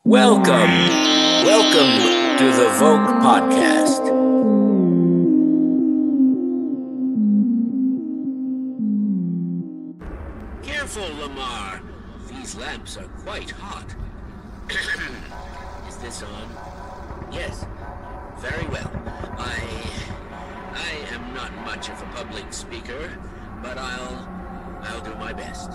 Welcome to the VŌC Podcast. Careful, Lamar. These lamps are quite hot. Is this on? Yes. Very well. I am not much of a public speaker, but I'll do my best.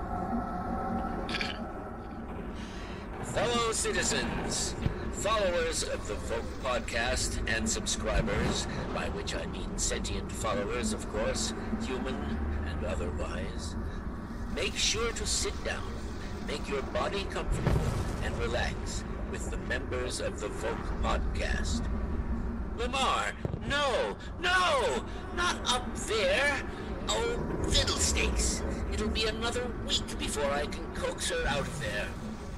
Fellow citizens, followers of the VŌC Podcast and subscribers, by which I mean sentient followers, of course, human and otherwise, make sure to sit down, make your body comfortable, and relax with the members of the VŌC Podcast. Lamar, no, not up there. Oh, fiddlesticks. It'll be another week before I can coax her out of there.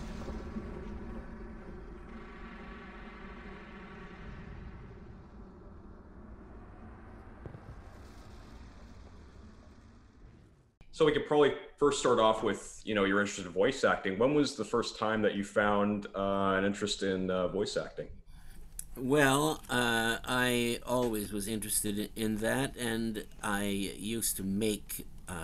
So we could probably first start off with, your interest in voice acting. When was the first time that you found an interest in voice acting? Well, I always was interested in that, and I used to make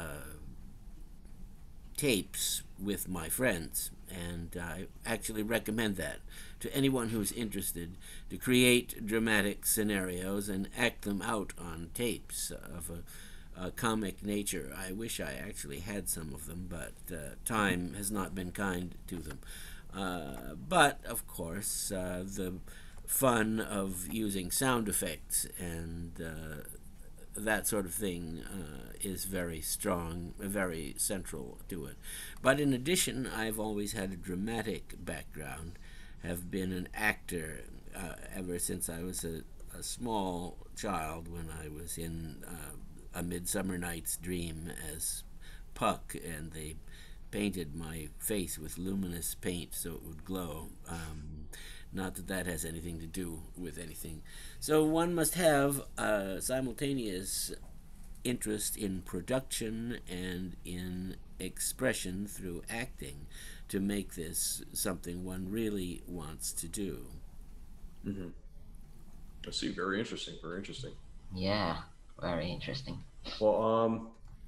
tapes with my friends, and I actually recommend that to anyone who's interested, to create dramatic scenarios and act them out on tapes of a comic nature. I wish I actually had some of them, but time has not been kind to them. But, of course, the fun of using sound effects and that sort of thing is very strong, very central to it. But in addition, I've always had a dramatic background, have been an actor ever since I was a small child, when I was in A Midsummer Night's Dream as Puck, and they painted my face with luminous paint so it would glow. Not that that has anything to do with anything. So one must have a simultaneous interest in production and in expression through acting to make this something one really wants to do. Mm-hmm. I see. Very interesting. Very interesting. Yeah, very interesting. Well,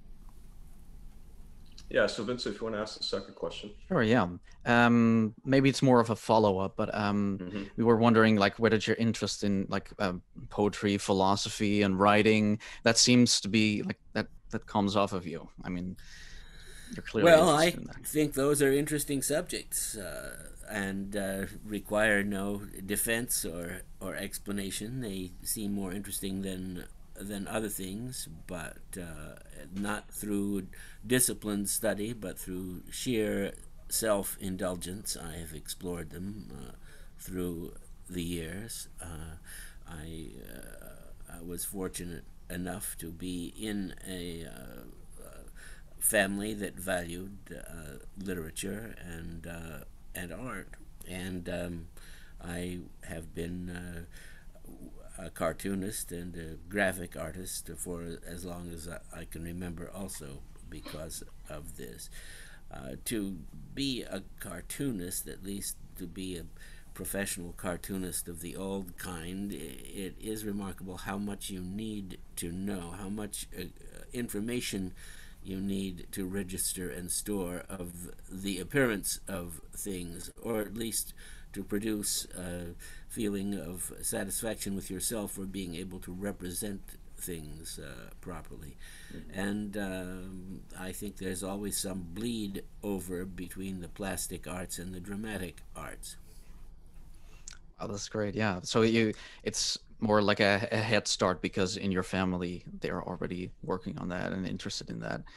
yeah, so Vincent, if you want to ask the second question. Sure, yeah. Maybe it's more of a follow-up, but we were wondering, whether your interest in poetry, philosophy, and writing, that seems to be that comes off of you. I mean, you're clearly interested in that. I think those are interesting subjects and require no defense or explanation. They seem more interesting than other things, but not through disciplined study, but through sheer self-indulgence. I have explored them through the years. I was fortunate enough to be in a family that valued literature and art, and I have been a cartoonist and a graphic artist for as long as I can remember, also because of this. To be a cartoonist, at least to be a professional cartoonist of the old kind, it is remarkable how much you need to know, how much information you need to register and store of the appearance of things, or at least to produce a feeling of satisfaction with yourself for being able to represent things properly. Mm-hmm. And I think there's always some bleed over between the plastic arts and the dramatic arts. Oh, that's great. Yeah. So it's more like a head start because in your family they're already working on that and interested in that.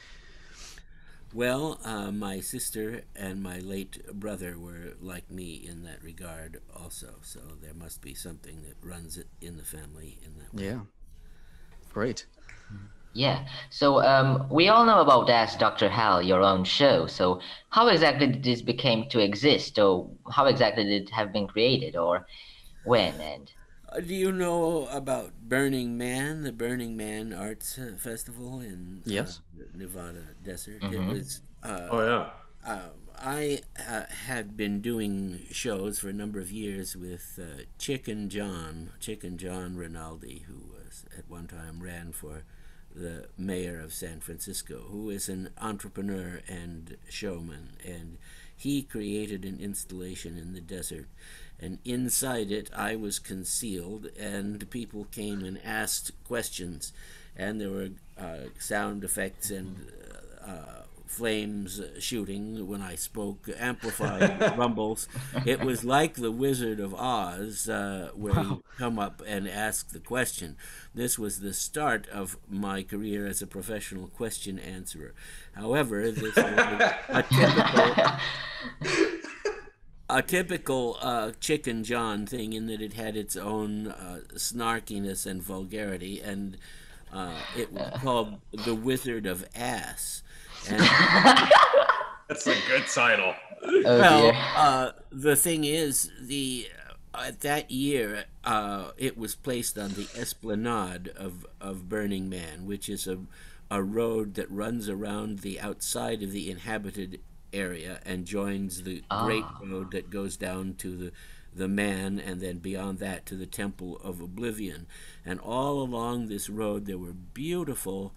Well, my sister and my late brother were like me in that regard also, so there must be something that runs it in the family in that way. Yeah, great. Yeah, so we all know about Ask Dr. Hal, your own show. So how exactly did this became to exist, or how exactly did it have been created, or when? And do you know about Burning Man, the Burning Man Arts Festival in Yes. Nevada Desert? Mm-hmm. It was Oh yeah. I had been doing shows for a number of years with Chicken John Rinaldi, who was at one time ran for the mayor of San Francisco, who is an entrepreneur and showman, and he created an installation in the desert, and inside it I was concealed, and people came and asked questions, and there were sound effects and flames shooting when I spoke, amplified rumbles. It was like the Wizard of Oz, where you come up and ask the question. This was the start of my career as a professional question answerer. However, this was a typical Chicken John thing, in that it had its own snarkiness and vulgarity, and it was called The Wizard of Ass. And that's a good title. The thing is, that year it was placed on the esplanade of Burning Man, which is a road that runs around the outside of the inhabited area and joins the Great Road that goes down to the Man, and then beyond that to the Temple of Oblivion. And all along this road there were beautiful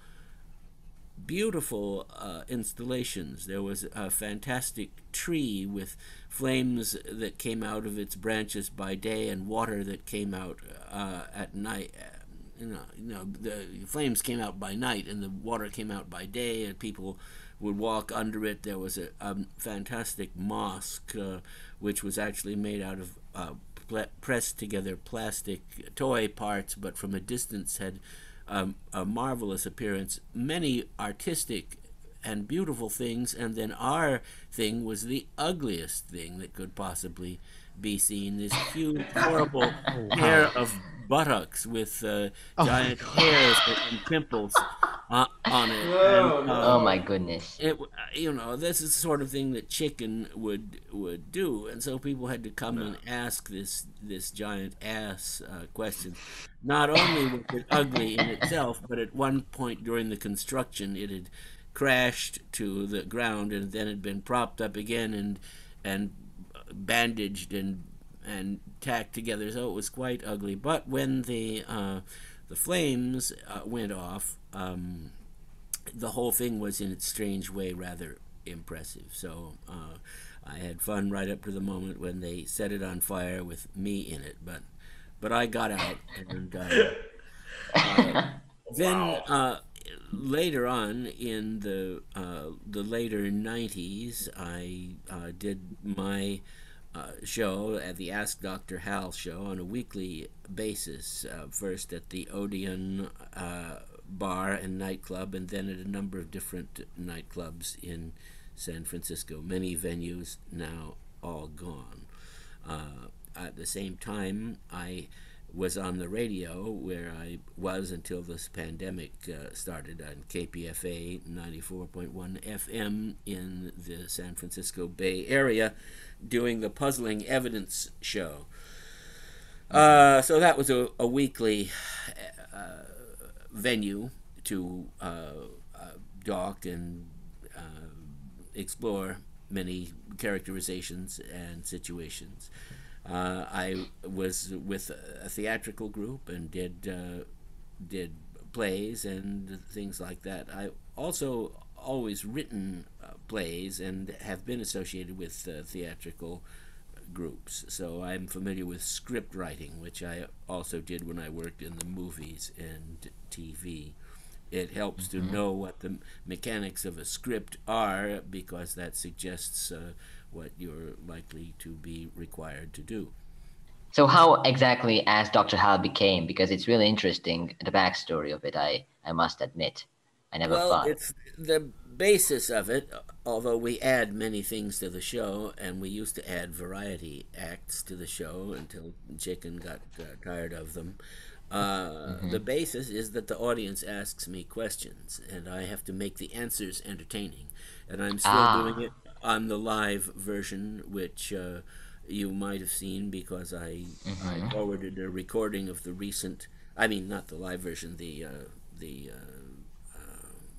installations. There was a fantastic tree with flames that came out of its branches by day and water that came out at night. The flames came out by night and the water came out by day, and people would walk under it. There was a fantastic mosque, which was actually made out of pressed together plastic toy parts, but from a distance had a marvelous appearance, many artistic and beautiful things, and then our thing was the ugliest thing that could possibly be seen. This huge, horrible pair of buttocks with giant hairs and pimples on it. Oh my goodness! This is the sort of thing that Chicken would do, and so people had to come and ask this giant ass questions. Not only was it ugly in itself, but at one point during the construction, it had crashed to the ground, and then had been propped up again and bandaged and tacked together. So it was quite ugly. But when the flames went off, the whole thing was in its strange way rather impressive. So I had fun right up to the moment when they set it on fire with me in it. But I got out, and then later on in the later 90s, I did my show at the Ask Dr. Hal show on a weekly basis, first at the Odeon bar and nightclub, and then at a number of different nightclubs in San Francisco, many venues now all gone. At the same time, I was on the radio, where I was until this pandemic started, on KPFA 94.1 FM in the San Francisco Bay Area, doing the Puzzling Evidence show. So that was a weekly venue to dock and explore many characterizations and situations. I was with a theatrical group and did plays and things like that. I also always written plays and have been associated with theatrical groups. So I'm familiar with script writing, which I also did when I worked in the movies and TV. It helps to know what the mechanics of a script are, because that suggests what you're likely to be required to do. So how exactly As Dr. Hal became? Because it's really interesting, the backstory of it, I must admit. I never thought. Well, it's the basis of it, although we add many things to the show, and we used to add variety acts to the show until Chicken got tired of them. The basis is that the audience asks me questions, and I have to make the answers entertaining. And I'm still doing it on the live version, which you might have seen, because I forwarded a recording of the recent, I mean, not the live version, the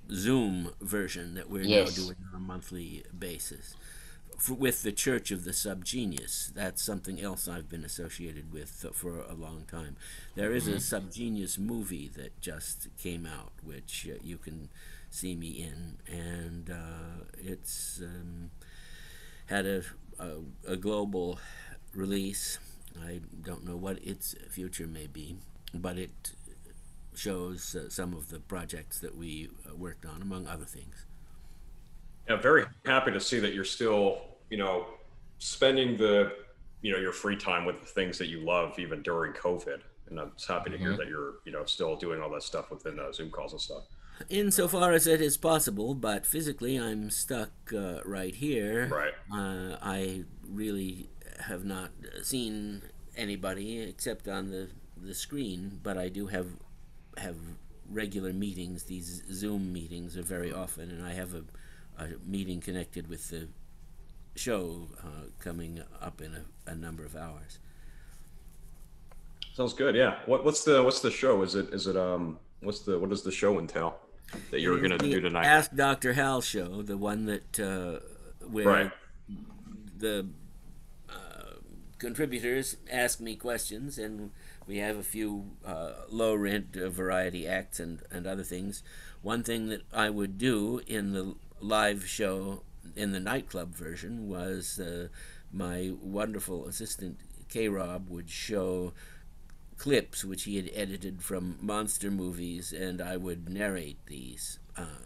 Zoom version that we're now doing on a monthly basis with the Church of the SubGenius. That's something else I've been associated with for a long time. There is a SubGenius movie that just came out, which you can see me in, and it's had a global release. I don't know what its future may be, but it shows some of the projects that we worked on, among other things. Yeah, very happy to see that you're still, spending your free time with the things that you love, even during COVID. And I'm just happy to hear that you're, still doing all that stuff within Zoom calls and stuff. Insofar as it is possible, but physically I'm stuck right here. Right. I really have not seen anybody except on the screen, but I do have regular meetings. These Zoom meetings are very often, and I have a meeting connected with the show coming up in a number of hours. Sounds good. Yeah. What's the show? What does the show entail that you're going to do tonight? Ask Dr. Hal show, the one that where the contributors ask me questions, and we have a few low-rent variety acts and other things. One thing that I would do in the live show in the nightclub version was my wonderful assistant K-Rob would show clips which he had edited from monster movies, and I would narrate these.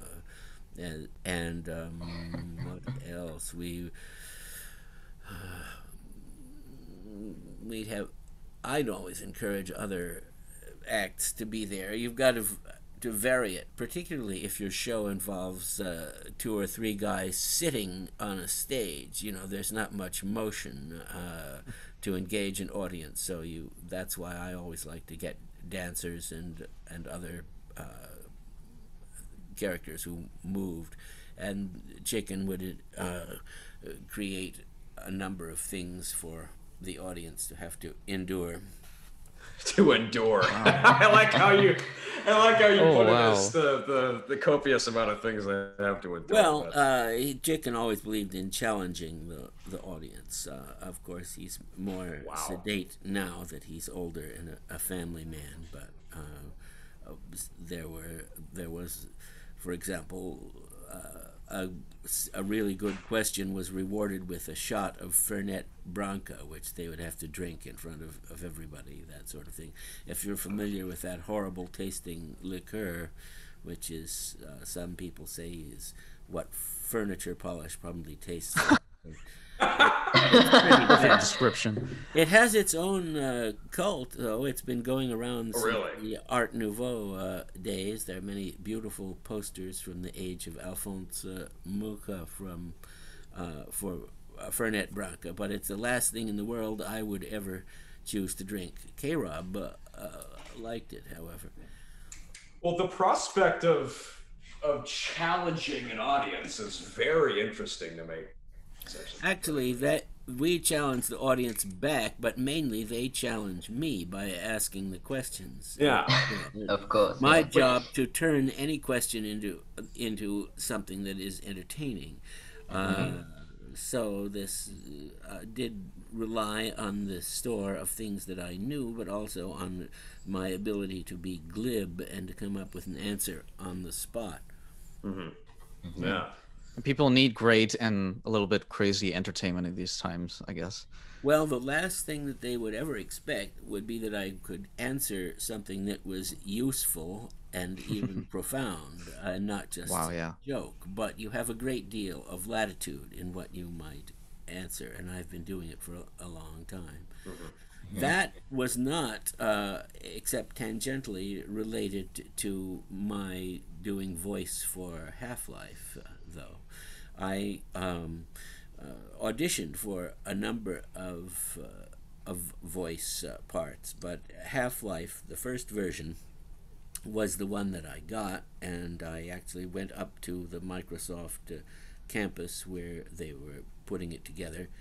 And what else? We'd have. I'd always encourage other acts to be there. You've got to vary it, particularly if your show involves 2 or 3 guys sitting on a stage. There's not much motion to engage an audience, so that's why I always like to get dancers and other characters who moved. And Chicken would create a number of things for the audience to have to endure. Wow. I like how you put it as the copious amount of things I have to endure. Well, Chicken always believed in challenging the audience. Of course, he's more sedate now that he's older and a family man. But there was, for example, a really good question was rewarded with a shot of Fernet Branca, which they would have to drink in front of everybody, that sort of thing. If you're familiar with that horrible tasting liqueur, which is, some people say, is what furniture polish probably tastes like. It's pretty description. It has its own cult, though. It's been going around since really? the Art Nouveau days. There are many beautiful posters from the age of Alphonse Mucha for Fernet Branca, but it's the last thing in the world I would ever choose to drink. K-Rob liked it, however. Well, the prospect of challenging an audience is very interesting to me. Actually, that we challenge the audience back, but mainly they challenge me by asking the questions. Yeah, of course. My job to turn any question into something that is entertaining. So this did rely on the store of things that I knew, but also on my ability to be glib and to come up with an answer on the spot. Yeah. People need great and a little bit crazy entertainment in these times, I guess. Well, the last thing that they would ever expect would be that I could answer something that was useful and even profound, and not just a joke. But you have a great deal of latitude in what you might answer, and I've been doing it for a long time. That was not, except tangentially, related to my doing voice for Half-Life, though. I auditioned for a number of voice parts, but Half-Life, the first version, was the one that I got, and I actually went up to the Microsoft campus where they were putting it together,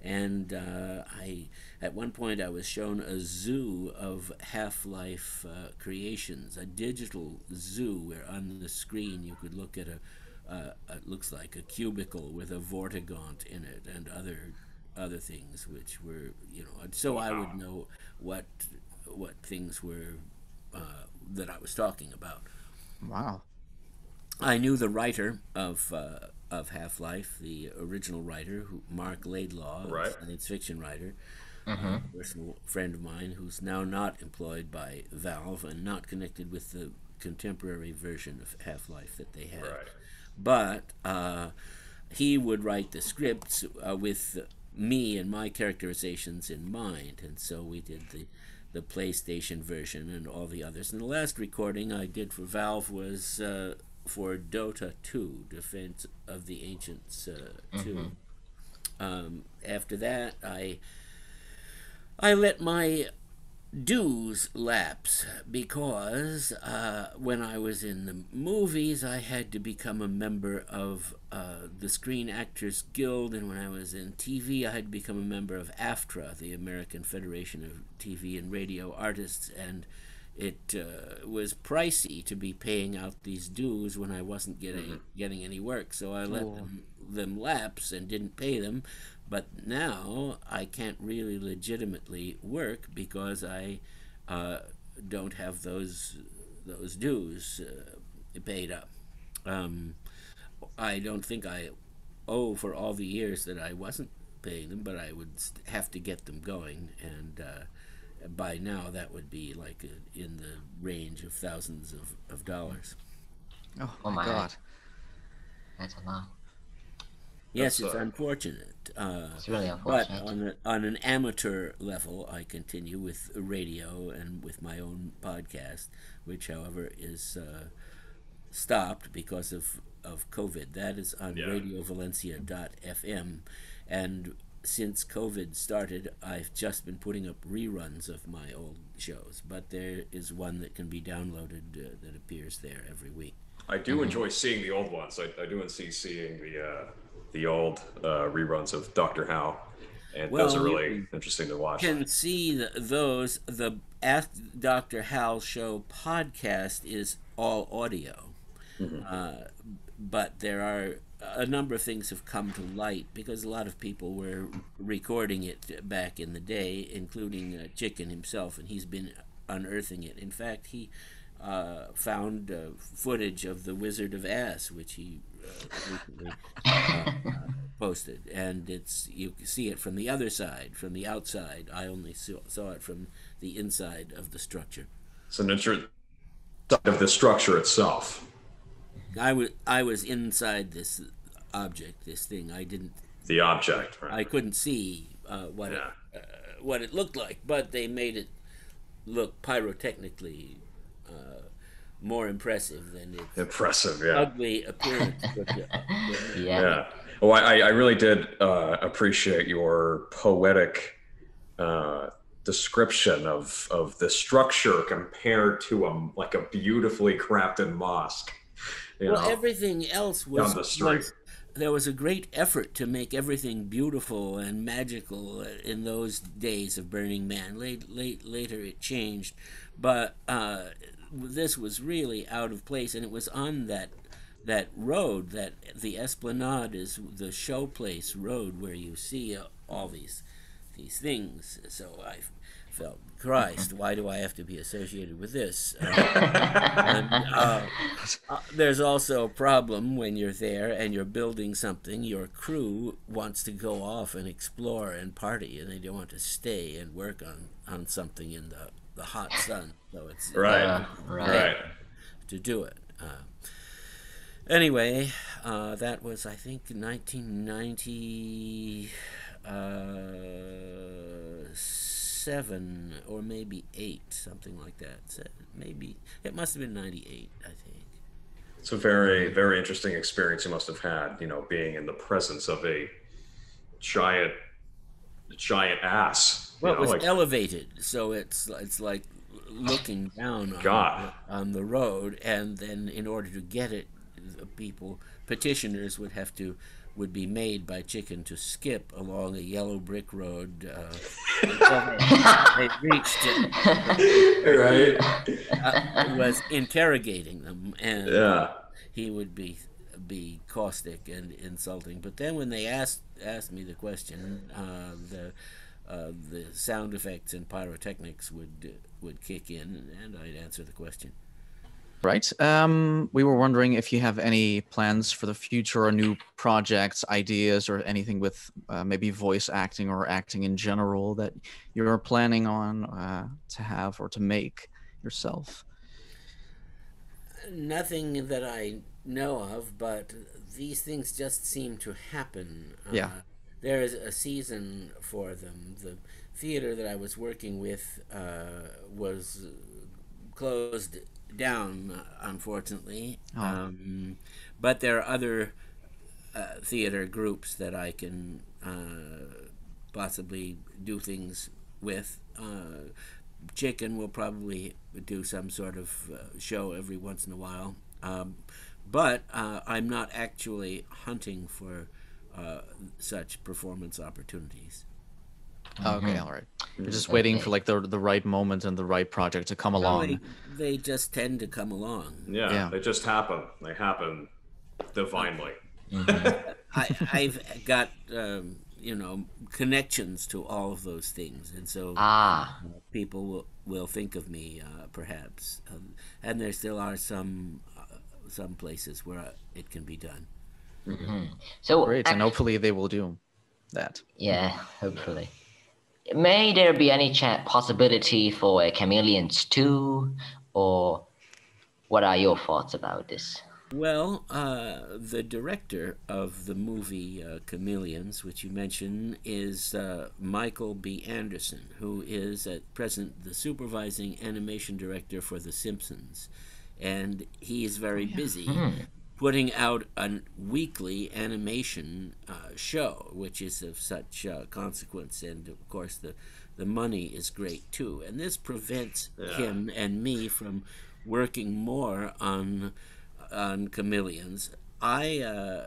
And at one point I was shown a zoo of Half-Life creations, a digital zoo where on the screen you could look at it looks like a cubicle with a vortigaunt in it and other things, which were, so I would know what things were that I was talking about. Wow. I knew the writer of Half-Life, the original writer, Mark Laidlaw, right, a science fiction writer, a personal friend of mine who's now not employed by Valve and not connected with the contemporary version of Half-Life that they had. Right. But he would write the scripts with me and my characterizations in mind, and so we did the PlayStation version and all the others. And the last recording I did for Valve was for DOTA 2, Defense of the Ancients 2. After that, I let my dues lapse because when I was in the movies, I had to become a member of the Screen Actors Guild, and when I was in TV, I had to become a member of AFTRA, the American Federation of TV and Radio Artists, and it was pricey to be paying out these dues when I wasn't getting any work, so I let them lapse and didn't pay them. But now I can't really legitimately work because I don't have those dues paid up. I don't think I owe for all the years that I wasn't paying them, but I would have to get them going, and by now that would be like in the range of thousands of dollars. Oh my God. That's a lot. Yes, it's unfortunate. It's really unfortunate. But on an amateur level, I continue with radio and with my own podcast, which, however, is stopped because of COVID. That is on radiovalencia.fm, and since COVID started, I've just been putting up reruns of my old shows, but there is one that can be downloaded that appears there every week. I do enjoy seeing the old ones. I do enjoy seeing the old reruns of Dr. How, and those are really interesting to watch. You can see those. The Ask Dr. How Show podcast is all audio, but there are a number of things have come to light because a lot of people were recording it back in the day, including Chicken himself, and he's been unearthing it. In fact, he found footage of the Wizard of Ass, which he recently posted, and you can see it from the other side, from the outside. I only saw it from the inside of the structure. So nature of the structure itself. I was inside this object, this thing. I didn't. The object, right? I couldn't see what it looked like, but they made it look pyrotechnically more impressive than its ugly appearance. Yeah. Well, I really did appreciate your poetic description of the structure compared to a beautifully crafted mosque. Everything else was down the street. There was a great effort to make everything beautiful and magical in those days of Burning Man. Later it changed, but this was really out of place, and it was on that road, that the Esplanade is the showplace road where you see all these things. So I felt, Christ, why do I have to be associated with this? There's also a problem when you're there and you're building something. Your crew wants to go off and explore and party, and they don't want to stay and work on something in the hot sun. So it's right to do it. Anyway, that was, I think, 1997 or maybe 8, something like that. So maybe it must have been 98, I think. It's a very, very interesting experience you must have had, being in the presence of a giant ass. Well, it was elevated, so it's like looking down on the road, and then in order to get it, petitioners would have to would be made by Chicken to skip along a yellow brick road until they reached Right. was interrogating them, and Yeah. he would be caustic and insulting. But then when they asked me the question, the sound effects and pyrotechnics would kick in, and I'd answer the question. Right. We were wondering if you have any plans for the future or new projects, ideas, or anything with maybe voice acting or acting in general that you're planning on to have or to make yourself. Nothing that I know of, but these things just seem to happen. Yeah. There is a season for them. The theater that I was working with was closed down, unfortunately. But there are other theater groups that I can possibly do things with. Chicken will probably do some sort of show every once in a while. But I'm not actually hunting for such performance opportunities. Okay, all right. You're just waiting for like the right moment and the right project to come along. They just tend to come along. Yeah, they just happen. They happen divinely. I've got connections to all of those things, and so people will think of me perhaps, and there still are some places where it can be done. So great, and hopefully they will do that. Yeah, hopefully. May there be any possibility for a Chameleons 2, or what are your thoughts about this? Well, the director of the movie Chameleons, which you mentioned, is Michael B. Anderson, who is at present the supervising animation director for The Simpsons. And he is very busy putting out a weekly animation show, which is of such consequence, and of course the money is great too. And this prevents him and me from working more on Chameleons. I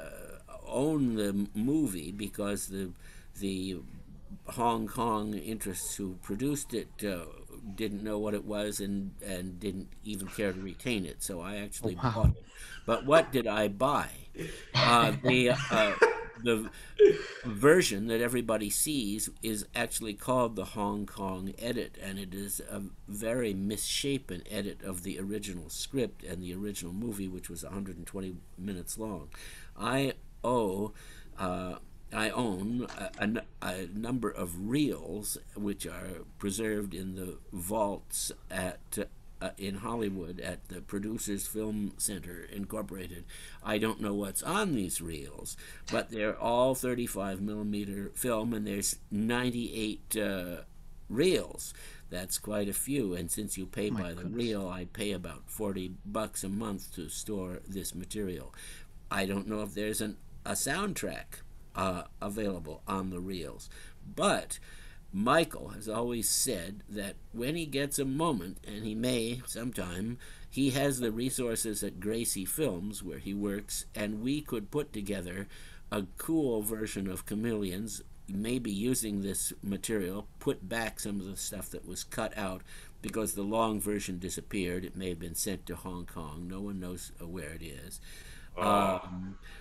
own the movie because the Hong Kong interests who produced it didn't know what it was and didn't even care to retain it, so I actually bought it. But what did I buy? The version that everybody sees is actually called the Hong Kong edit, and it is a very misshapen edit of the original script and the original movie, which was 120 minutes long. I own a number of reels which are preserved in the vaults in Hollywood at the Producers Film Center Incorporated. I don't know what's on these reels, but they're all 35 millimeter film, and there's 98 reels. That's quite a few, and since you pay by the reel, I pay about $40 a month to store this material. I don't know if there's a soundtrack available on the reels, but Michael has always said that when he gets a moment, and he may sometime, he has the resources at Gracie Films where he works, and we could put together a cool version of Chameleons, maybe using this material, put back some of the stuff that was cut out because the long version disappeared. It may have been sent to Hong Kong. No one knows where it is. Wow.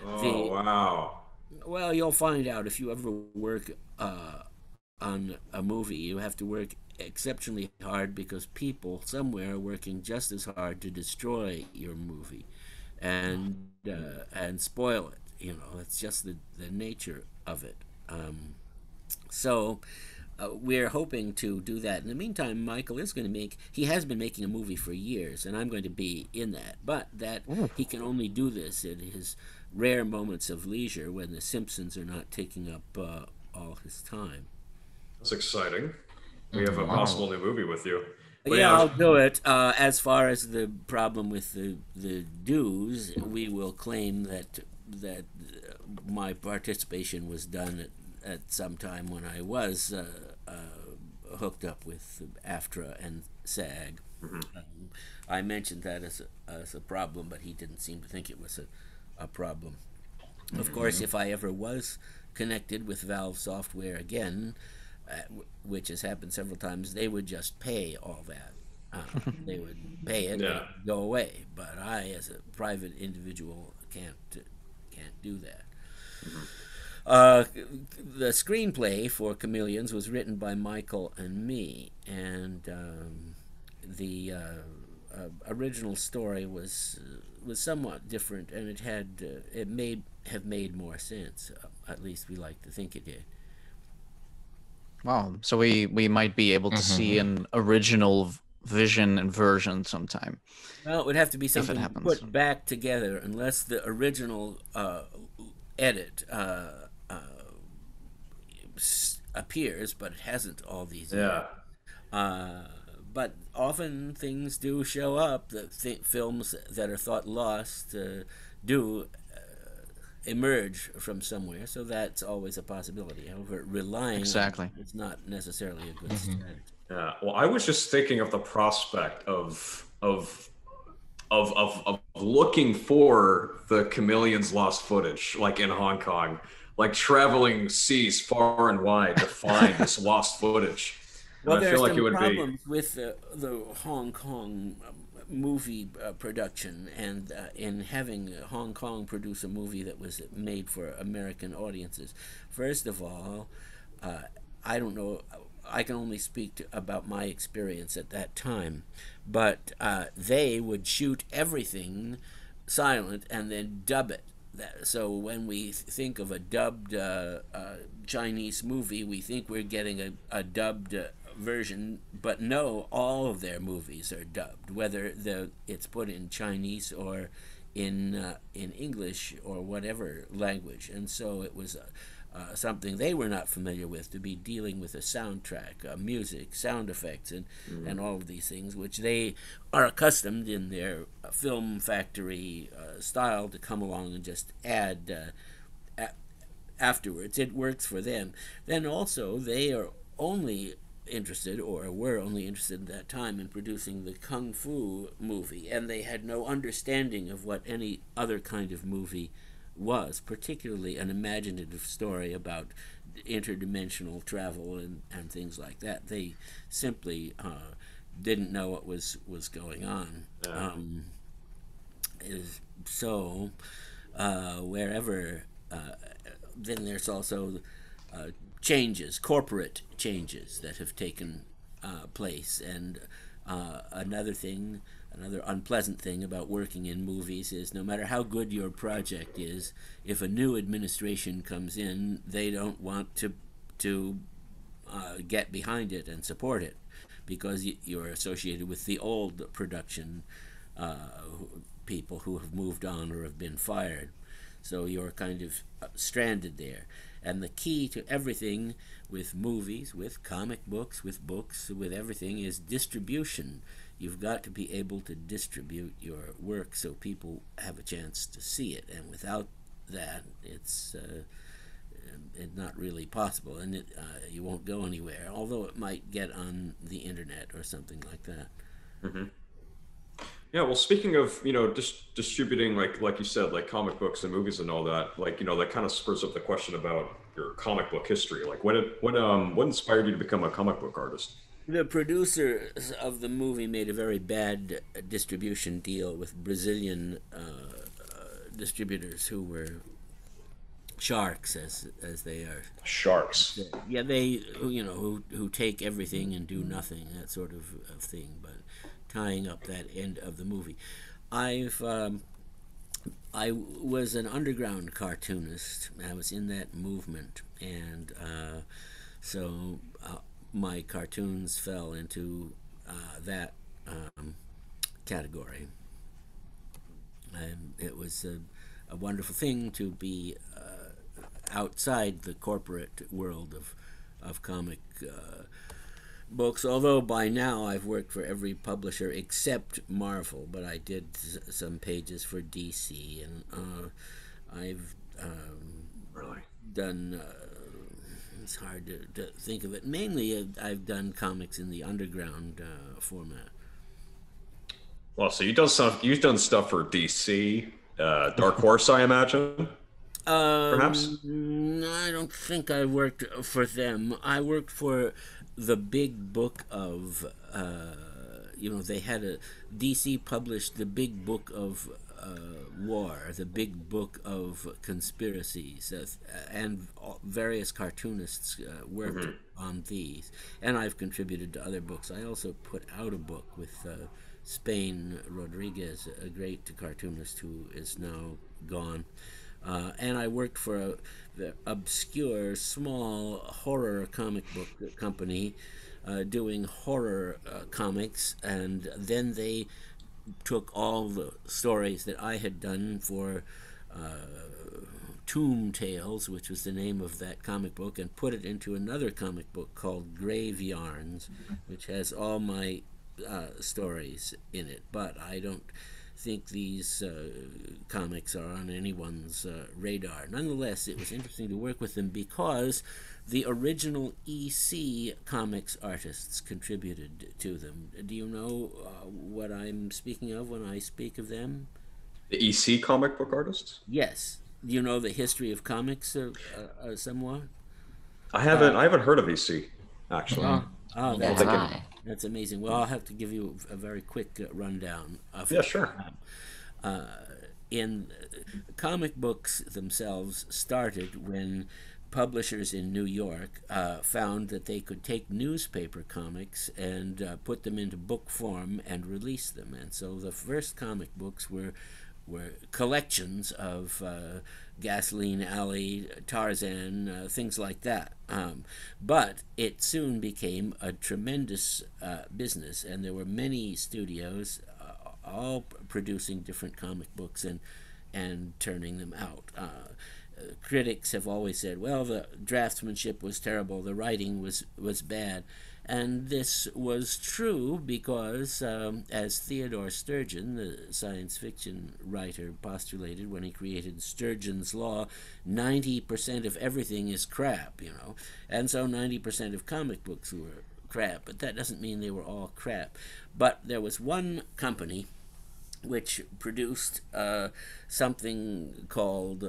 Well, you'll find out if you ever work on a movie. You have to work exceptionally hard because people somewhere are working just as hard to destroy your movie and spoil it. It's just the nature of it. So we're hoping to do that. In the meantime, Michael is going to he has been making a movie for years, and I'm going to be in that, but he can only do this in his rare moments of leisure when the Simpsons are not taking up all his time. That's exciting. We have a possible new movie with you. But I'll do it. As far as the problem with the dues, we will claim that my participation was done at some time when I was hooked up with AFTRA and SAG. I mentioned that as a problem, but he didn't seem to think it was a problem. Of course, if I ever was connected with Valve software again, which has happened several times, they would just pay all that. They would pay it and go away. But I, as a private individual, can't do that. The screenplay for Chameleons was written by Michael and me, and the original story was somewhat different, and it may have made more sense. At least we like to think it did. Wow. So we might be able to see an original vision and version sometime. Well, it would have to be something put back together, unless the original edit appears, but it hasn't all these years. But often things do show up. Films that are thought lost do emerge from somewhere, so that's always a possibility. However, relying on it is not necessarily a good strategy. Yeah. Well, I was just thinking of the prospect of looking for the Chameleons lost footage, like in Hong Kong, like traveling seas far and wide to find this lost footage. Well, there are some problems with the Hong Kong movie production, and in having Hong Kong produce a movie that was made for American audiences. First of all, I don't know, I can only speak about my experience at that time, but they would shoot everything silent and then dub it. So when we think of a dubbed Chinese movie, we think we're getting a dubbed version, but no, all of their movies are dubbed, whether it's put in Chinese or in English or whatever language. And so it was something they were not familiar with, to be dealing with a soundtrack, music, sound effects, and all of these things, which they are accustomed in their film factory style to come along and just add afterwards. It works for them. Then also they are only interested, or were only interested at that time, in producing the Kung Fu movie, and they had no understanding of what any other kind of movie was, particularly an imaginative story about interdimensional travel and things like that. They simply didn't know what was going on. So wherever, then there's also changes, corporate changes that have taken place, and another unpleasant thing about working in movies is, no matter how good your project is, if a new administration comes in, they don't want to get behind it and support it, because you're associated with the old production people who have moved on or have been fired. So you're kind of stranded there. And the key to everything with movies, with comic books, with books, with everything, is distribution. You've got to be able to distribute your work so people have a chance to see it. And without that, it's not really possible. And you won't go anywhere, although it might get on the internet or something like that. Mm-hmm. Yeah, well, speaking of, distributing, like you said, like comic books and movies and all that, that kind of spurs up the question about your comic book history. Like, what inspired you to become a comic book artist? The producers of the movie made a very bad distribution deal with Brazilian distributors who were sharks, as they are. Sharks. Yeah, they who take everything and do nothing, that sort of thing. But tying up that end of the movie, I was an underground cartoonist. I was in that movement, and so my cartoons fell into that category. And it was a wonderful thing to be outside the corporate world of comic books, although by now I've worked for every publisher except Marvel, but I did some pages for DC, and I've really done, it's hard to think of it, mainly I've done comics in the underground format. Well, so you've done stuff for DC, Dark Horse, I imagine? perhaps? I don't think I worked for them. I worked for the big book of, they had DC published the big book of war, the big book of conspiracies, and various cartoonists worked on these. And I've contributed to other books. I also put out a book with Spain Rodriguez, a great cartoonist who is now gone. And I worked for the obscure, small horror comic book company doing horror comics, and then they took all the stories that I had done for Tomb Tales, which was the name of that comic book, and put it into another comic book called Grave Yarns, which has all my stories in it. But I don't think these comics are on anyone's radar. Nonetheless, it was interesting to work with them because the original EC comics artists contributed to them. Do you know what I'm speaking of when I speak of them? The EC comic book artists? Yes. Do you know the history of comics somewhat? I haven't heard of EC, actually. That's amazing. Well, I'll have to give you a very quick rundown of Yeah, sure. In comic books themselves started when publishers in New York found that they could take newspaper comics and put them into book form and release them. And so the first comic books were collections of Gasoline Alley, Tarzan, things like that. But it soon became a tremendous business, and there were many studios all producing different comic books and turning them out. Critics have always said, well, the draftsmanship was terrible, the writing was bad. And this was true because, as Theodore Sturgeon, the science fiction writer, postulated when he created Sturgeon's Law, 90% of everything is crap, And so 90% of comic books were crap, but that doesn't mean they were all crap. But there was one company which produced something called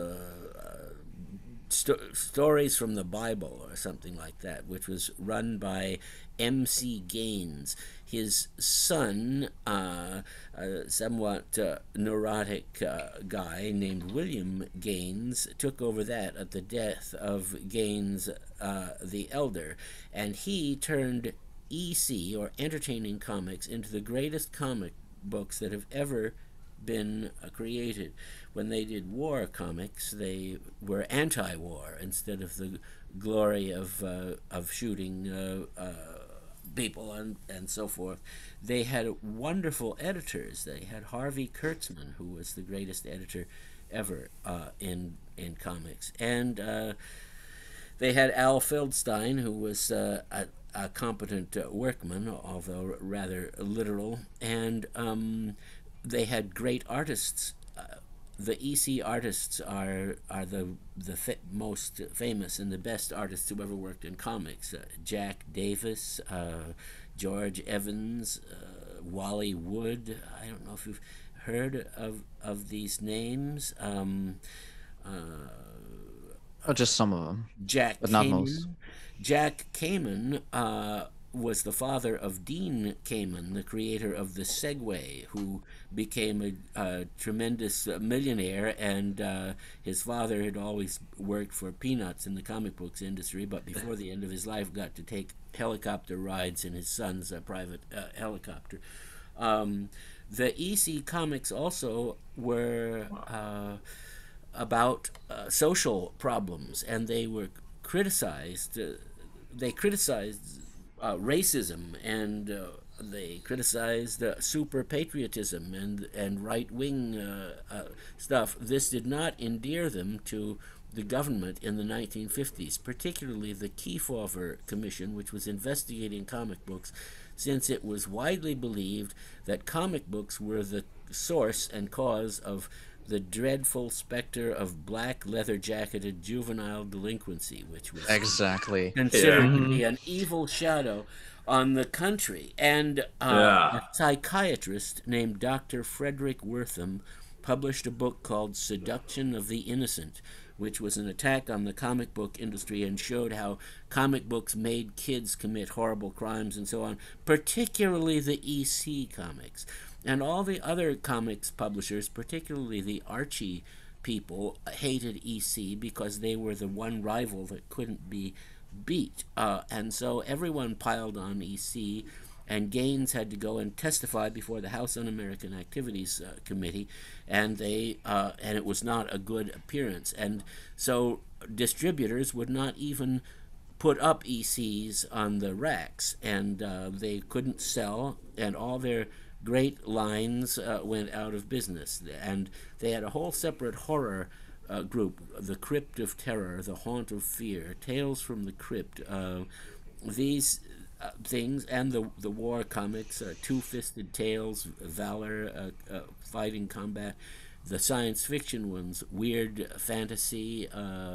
Stories from the Bible or something like that, which was run by M.C. Gaines. His son, a somewhat neurotic guy named William Gaines, took over that at the death of Gaines the Elder, and he turned EC, or Entertaining Comics, into the greatest comic books that have ever been created. When they did war comics, they were anti-war instead of the glory of shooting people and so forth. They had wonderful editors. They had Harvey Kurtzman, who was the greatest editor ever in comics, and they had Al Feldstein, who was a competent workman, although rather literal, and they had great artists. The EC artists are the most famous and the best artists who ever worked in comics. Jack Davis, George Evans, Wally Wood. I don't know if you've heard of these names. Just some of them. Jack but Kamen. Not most. Jack Kamen was the father of Dean Kamen, the creator of the Segway, who became a tremendous millionaire, and his father had always worked for peanuts in the comic books industry, but before the end of his life got to take helicopter rides in his son's private helicopter. The EC comics also were about social problems, and they were criticized. They criticized racism, and they criticized super patriotism and right-wing stuff. This did not endear them to the government in the 1950s, particularly the Kefauver Commission, which was investigating comic books, since it was widely believed that comic books were the source and cause of the dreadful specter of black leather-jacketed juvenile delinquency, which was exactly considered to be an evil shadow on the country. And a psychiatrist named Dr. Frederick Wortham published a book called Seduction of the Innocent, which was an attack on the comic book industry and showed how comic books made kids commit horrible crimes and so on, particularly the EC comics. And all the other comics publishers, particularly the Archie people, hated EC because they were the one rival that couldn't be beat. And so everyone piled on EC, and Gaines had to go and testify before the House Un-American Activities Committee, and it was not a good appearance. And so distributors would not even put up ECs on the racks, and they couldn't sell, and all their great lines went out of business. And they had a whole separate horror group, the Crypt of Terror, the Haunt of Fear, Tales from the Crypt, these things, and the war comics, Two-Fisted Tales, Valor, Fighting Combat, the science fiction ones, Weird Fantasy,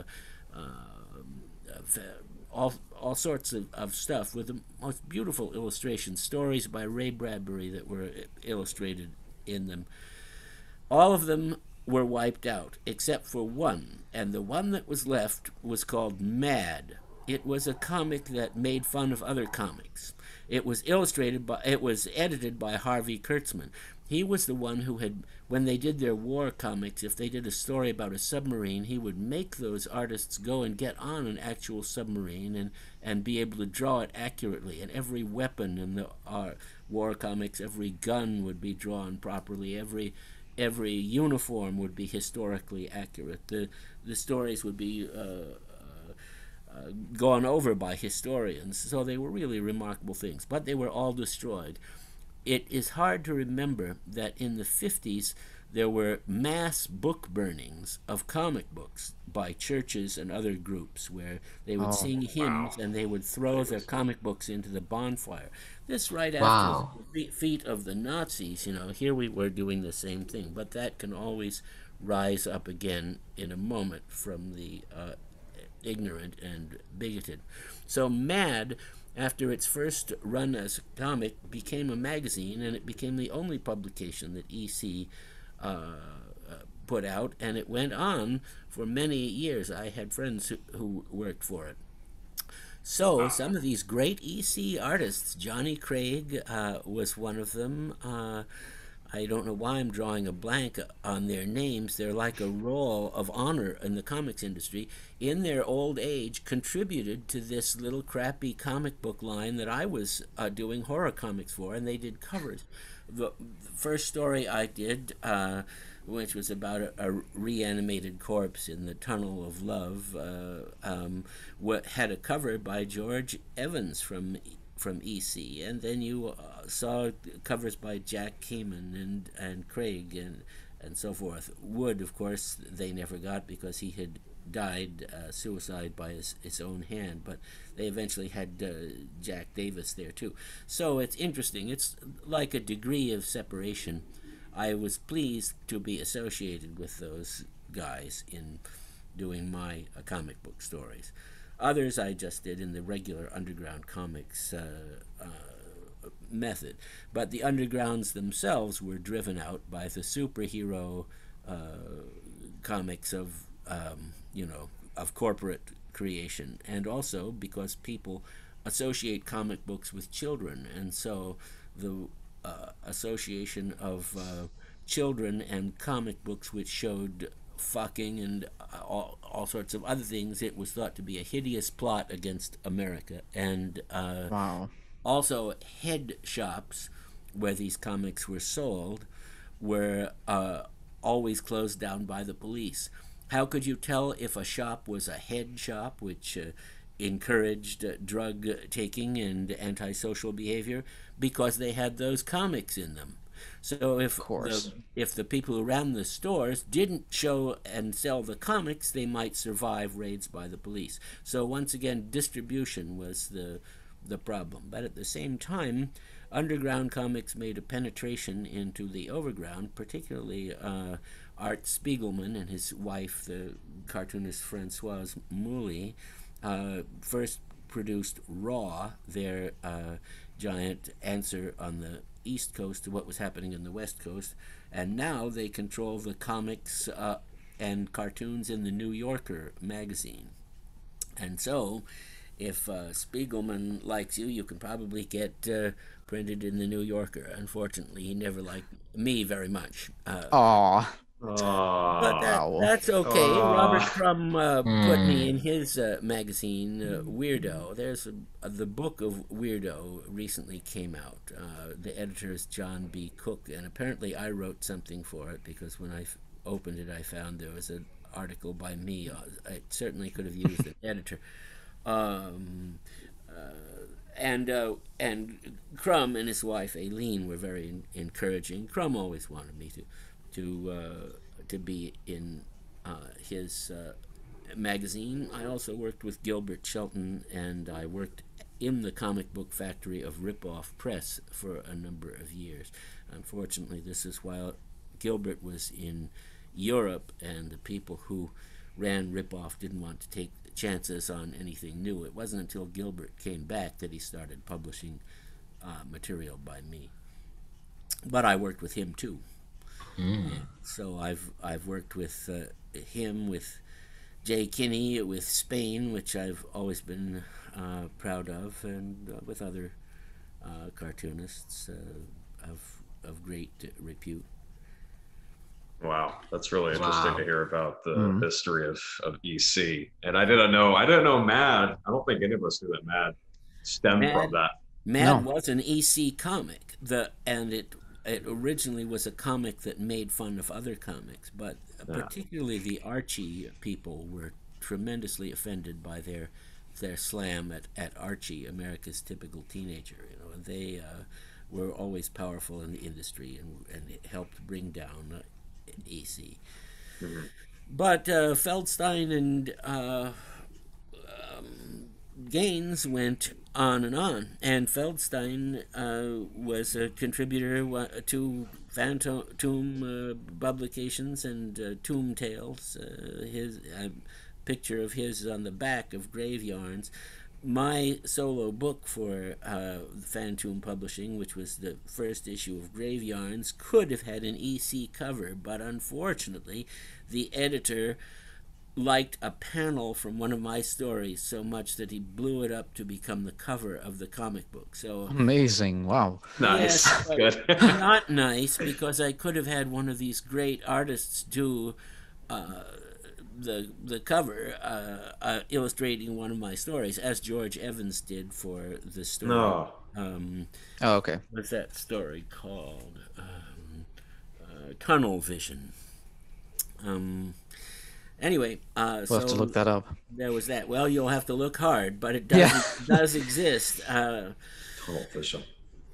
all sorts of stuff with the most beautiful illustrations, stories by Ray Bradbury that were illustrated in them. All of them were wiped out except for one, and the one that was left was called Mad. It was a comic that made fun of other comics. It was edited by Harvey Kurtzman. He was the one who had, when they did their war comics, if they did a story about a submarine, he would make those artists go and get on an actual submarine and be able to draw it accurately. And every weapon in the war comics, every gun would be drawn properly. Every uniform would be historically accurate. The stories would be gone over by historians. So they were really remarkable things, but they were all destroyed. It is hard to remember that in the 50s there were mass book burnings of comic books by churches and other groups where they would sing hymns and they would throw their comic books into the bonfire. This right after the defeat of the Nazis, here we were doing the same thing, but that can always rise up again in a moment from the ignorant and bigoted. So Mad, after its first run as a comic, became a magazine, and it became the only publication that EC put out, and it went on for many years. I had friends who worked for it. So some of these great EC artists, Johnny Craig was one of them. I don't know why I'm drawing a blank on their names. They're like a roll of honor in the comics industry. In their old age, contributed to this little crappy comic book line that I was doing horror comics for, and they did covers. The first story I did, which was about a reanimated corpse in the Tunnel of Love, had a cover by George Evans from EC, and then you saw covers by Jack Kamen and Craig and so forth. Wood, of course, they never got because he had died suicide by his own hand, but they eventually had Jack Davis there too. So it's interesting. It's like a degree of separation. I was pleased to be associated with those guys in doing my comic book stories. Others I just did in the regular underground comics method. But the undergrounds themselves were driven out by the superhero comics of corporate creation, and also because people associate comic books with children, and so the association of children and comic books which showed fucking and all sorts of other things, it was thought to be a hideous plot against America. And also head shops where these comics were sold were always closed down by the police. How could you tell if a shop was a head shop, which encouraged drug taking and antisocial behavior? Because they had those comics in them. So if the people who ran the stores didn't show and sell the comics, they might survive raids by the police. So once again, distribution was the problem. But at the same time, underground comics made a penetration into the overground, particularly Art Spiegelman and his wife, the cartoonist Françoise Mouly, first produced Raw, their giant answer on the East Coast to what was happening in the West Coast, and now they control the comics and cartoons in the New Yorker magazine. And so, if Spiegelman likes you, you can probably get printed in the New Yorker. Unfortunately, he never liked me very much. Aw. But that's okay. Robert Crumb put me in his magazine, Weirdo. There's the book of Weirdo recently came out. The editor is John B. Cook, and apparently I wrote something for it, because when I opened it, I found there was an article by me. I certainly could have used an editor. And Crumb and his wife Aileen were very encouraging. Crumb always wanted me to be in his magazine. I also worked with Gilbert Shelton, and I worked in the comic book factory of Ripoff Press for a number of years. Unfortunately, this is while Gilbert was in Europe, and the people who ran Ripoff didn't want to take chances on anything new. It wasn't until Gilbert came back that he started publishing material by me. But I worked with him too. So I've worked with him, with Jay Kinney, with Spain, which I've always been proud of, and with other cartoonists of great repute. Wow, that's really interesting to hear about the history of EC. And I didn't know Mad. I don't think any of us knew that Mad stemmed from that. Mad was an EC comic, and it originally was a comic that made fun of other comics, but particularly the Archie people were tremendously offended by their slam at Archie, America's typical teenager. And they were always powerful in the industry, and it helped bring down EC. But Feldstein and Gaines went on, and Feldstein was a contributor to Phantom publications and Tomb Tales. His picture of his on the back of Grave Yarns. My solo book for Phantom Publishing, which was the first issue of Grave Yarns, could have had an EC cover, but unfortunately the editor liked a panel from one of my stories so much that he blew it up to become the cover of the comic book. So amazing! Wow, nice. Yes, Good. Not nice, because I could have had one of these great artists do the cover, illustrating one of my stories, as George Evans did for the story. No. Okay. What's that story called? Tunnel Vision. Anyway, We'll have to look that up. There was that. Well, you'll have to look hard, but it does exist. Tunnel Vision.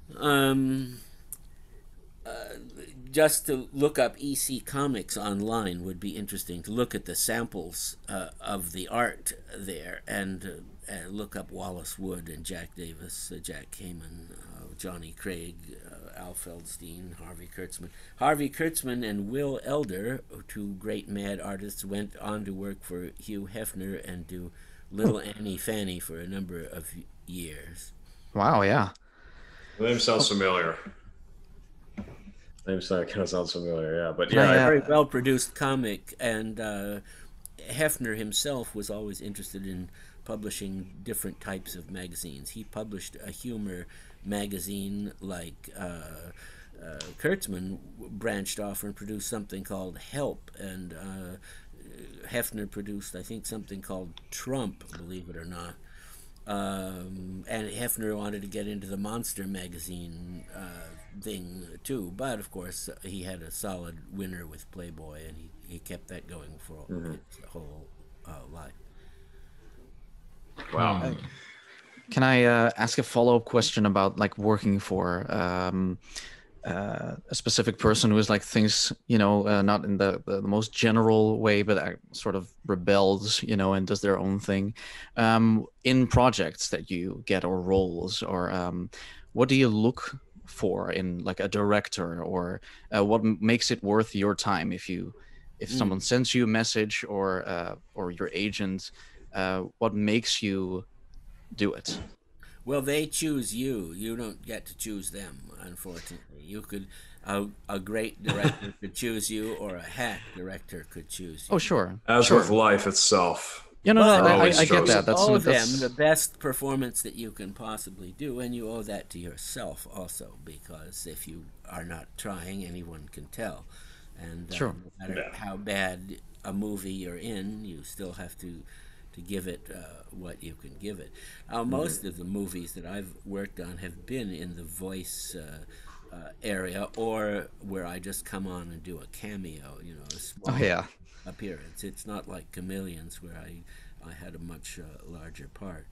Just to look up EC Comics online would be interesting, to look at the samples of the art there, and look up Wallace Wood and Jack Davis, Jack Kamen, Johnny Craig, Al Feldstein, Harvey Kurtzman. Harvey Kurtzman and Will Elder, two great Mad artists, went on to work for Hugh Hefner and do Little Annie Fanny for a number of years. Wow, yeah. The name sounds familiar. Kind of sounds familiar, yeah. But A very well-produced comic, and Hefner himself was always interested in publishing different types of magazines. He published a humor magazine, like Kurtzman branched off and produced something called Help, and Hefner produced, I think, something called Trump, believe it or not. And Hefner wanted to get into the monster magazine thing too, but of course he had a solid winner with Playboy, and he kept that going for his whole life. Wow. Can I ask a follow-up question about like working for a specific person who is like things, not in the most general way, but sort of rebels, and does their own thing in projects that you get, or roles, or what do you look for in like a director, or what makes it worth your time if someone sends you a message, or your agent, what makes you do it? Well, they choose you. You don't get to choose them, unfortunately. You could, a great director could choose you, or a hack director could choose you. Oh, sure. As sure. with life itself. Yeah, no, Well, I get that. You owe That's them the best performance that you can possibly do, and you owe that to yourself also, because if you are not trying, anyone can tell. And Sure. no matter how bad a movie you're in, you still have to give it what you can give it. Most of the movies that I've worked on have been in the voice area, or where I just come on and do a cameo, a small appearance. It's not like Chameleons, where I had a much larger part.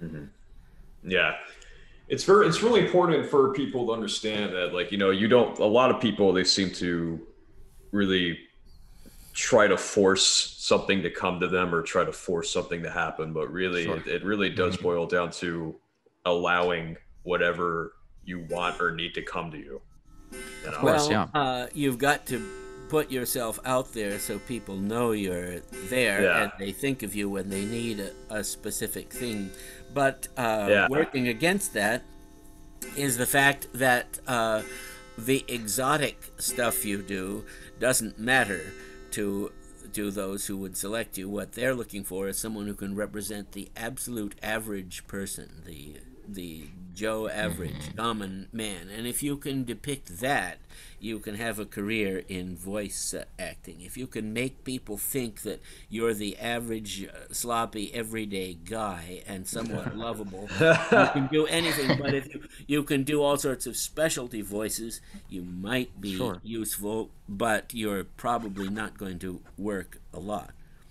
Yeah, it's really important for people to understand that, like, you don't. A lot of people, they seem to really try to force something to come to them or try to force something to happen, but really it really does boil down to allowing whatever you want or need to come to you. Of course, you've got to put yourself out there so people know you're there, and they think of you when they need a specific thing. But working against that is the fact that the exotic stuff you do doesn't matter to those who would select you. What they're looking for is someone who can represent the absolute average person, the Joe average common man. And if you can depict that, you can have a career in voice acting. If you can make people think that you're the average sloppy everyday guy and somewhat lovable, you can do anything. But if you can do all sorts of specialty voices, you might be useful, but you're probably not going to work a lot.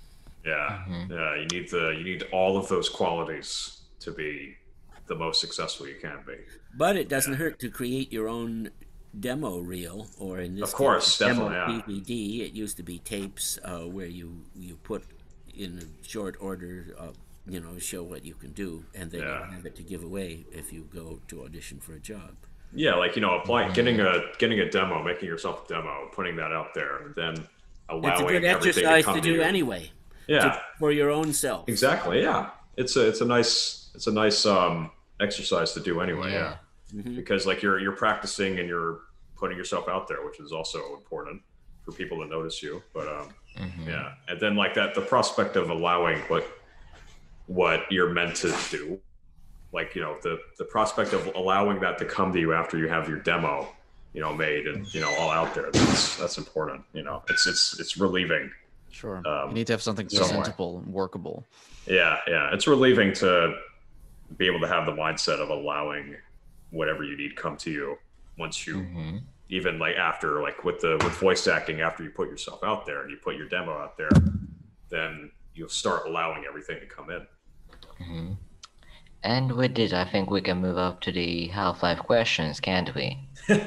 You need all of those qualities to be the most successful you can be. But it doesn't hurt to create your own demo reel, or in this case, demo DVD. It used to be tapes where you put in short order, show what you can do, and then you have it to give away if you go to audition for a job. Yeah, like, applying, getting a demo, making yourself a demo, putting that out there, and then allowing it's a good everything exercise to come to do you. Anyway. Yeah, for your own self. Exactly. Yeah, it's a nice exercise to do anyway. Yeah. Because, like, you're practicing and you're putting yourself out there, which is also important for people to notice you. But and then, like, that, the prospect of allowing what you're meant to do, like, the prospect of allowing that to come to you after you have your demo, made and all out there, that's important. It's relieving. Sure. You need to have something presentable and workable. Yeah, it's relieving to be able to have the mindset of allowing whatever you need come to you once you even, like, after, like, with voice acting, after you put yourself out there and you put your demo out there, then you'll start allowing everything to come in. And with this, I think we can move up to the Half-Life questions, can't we?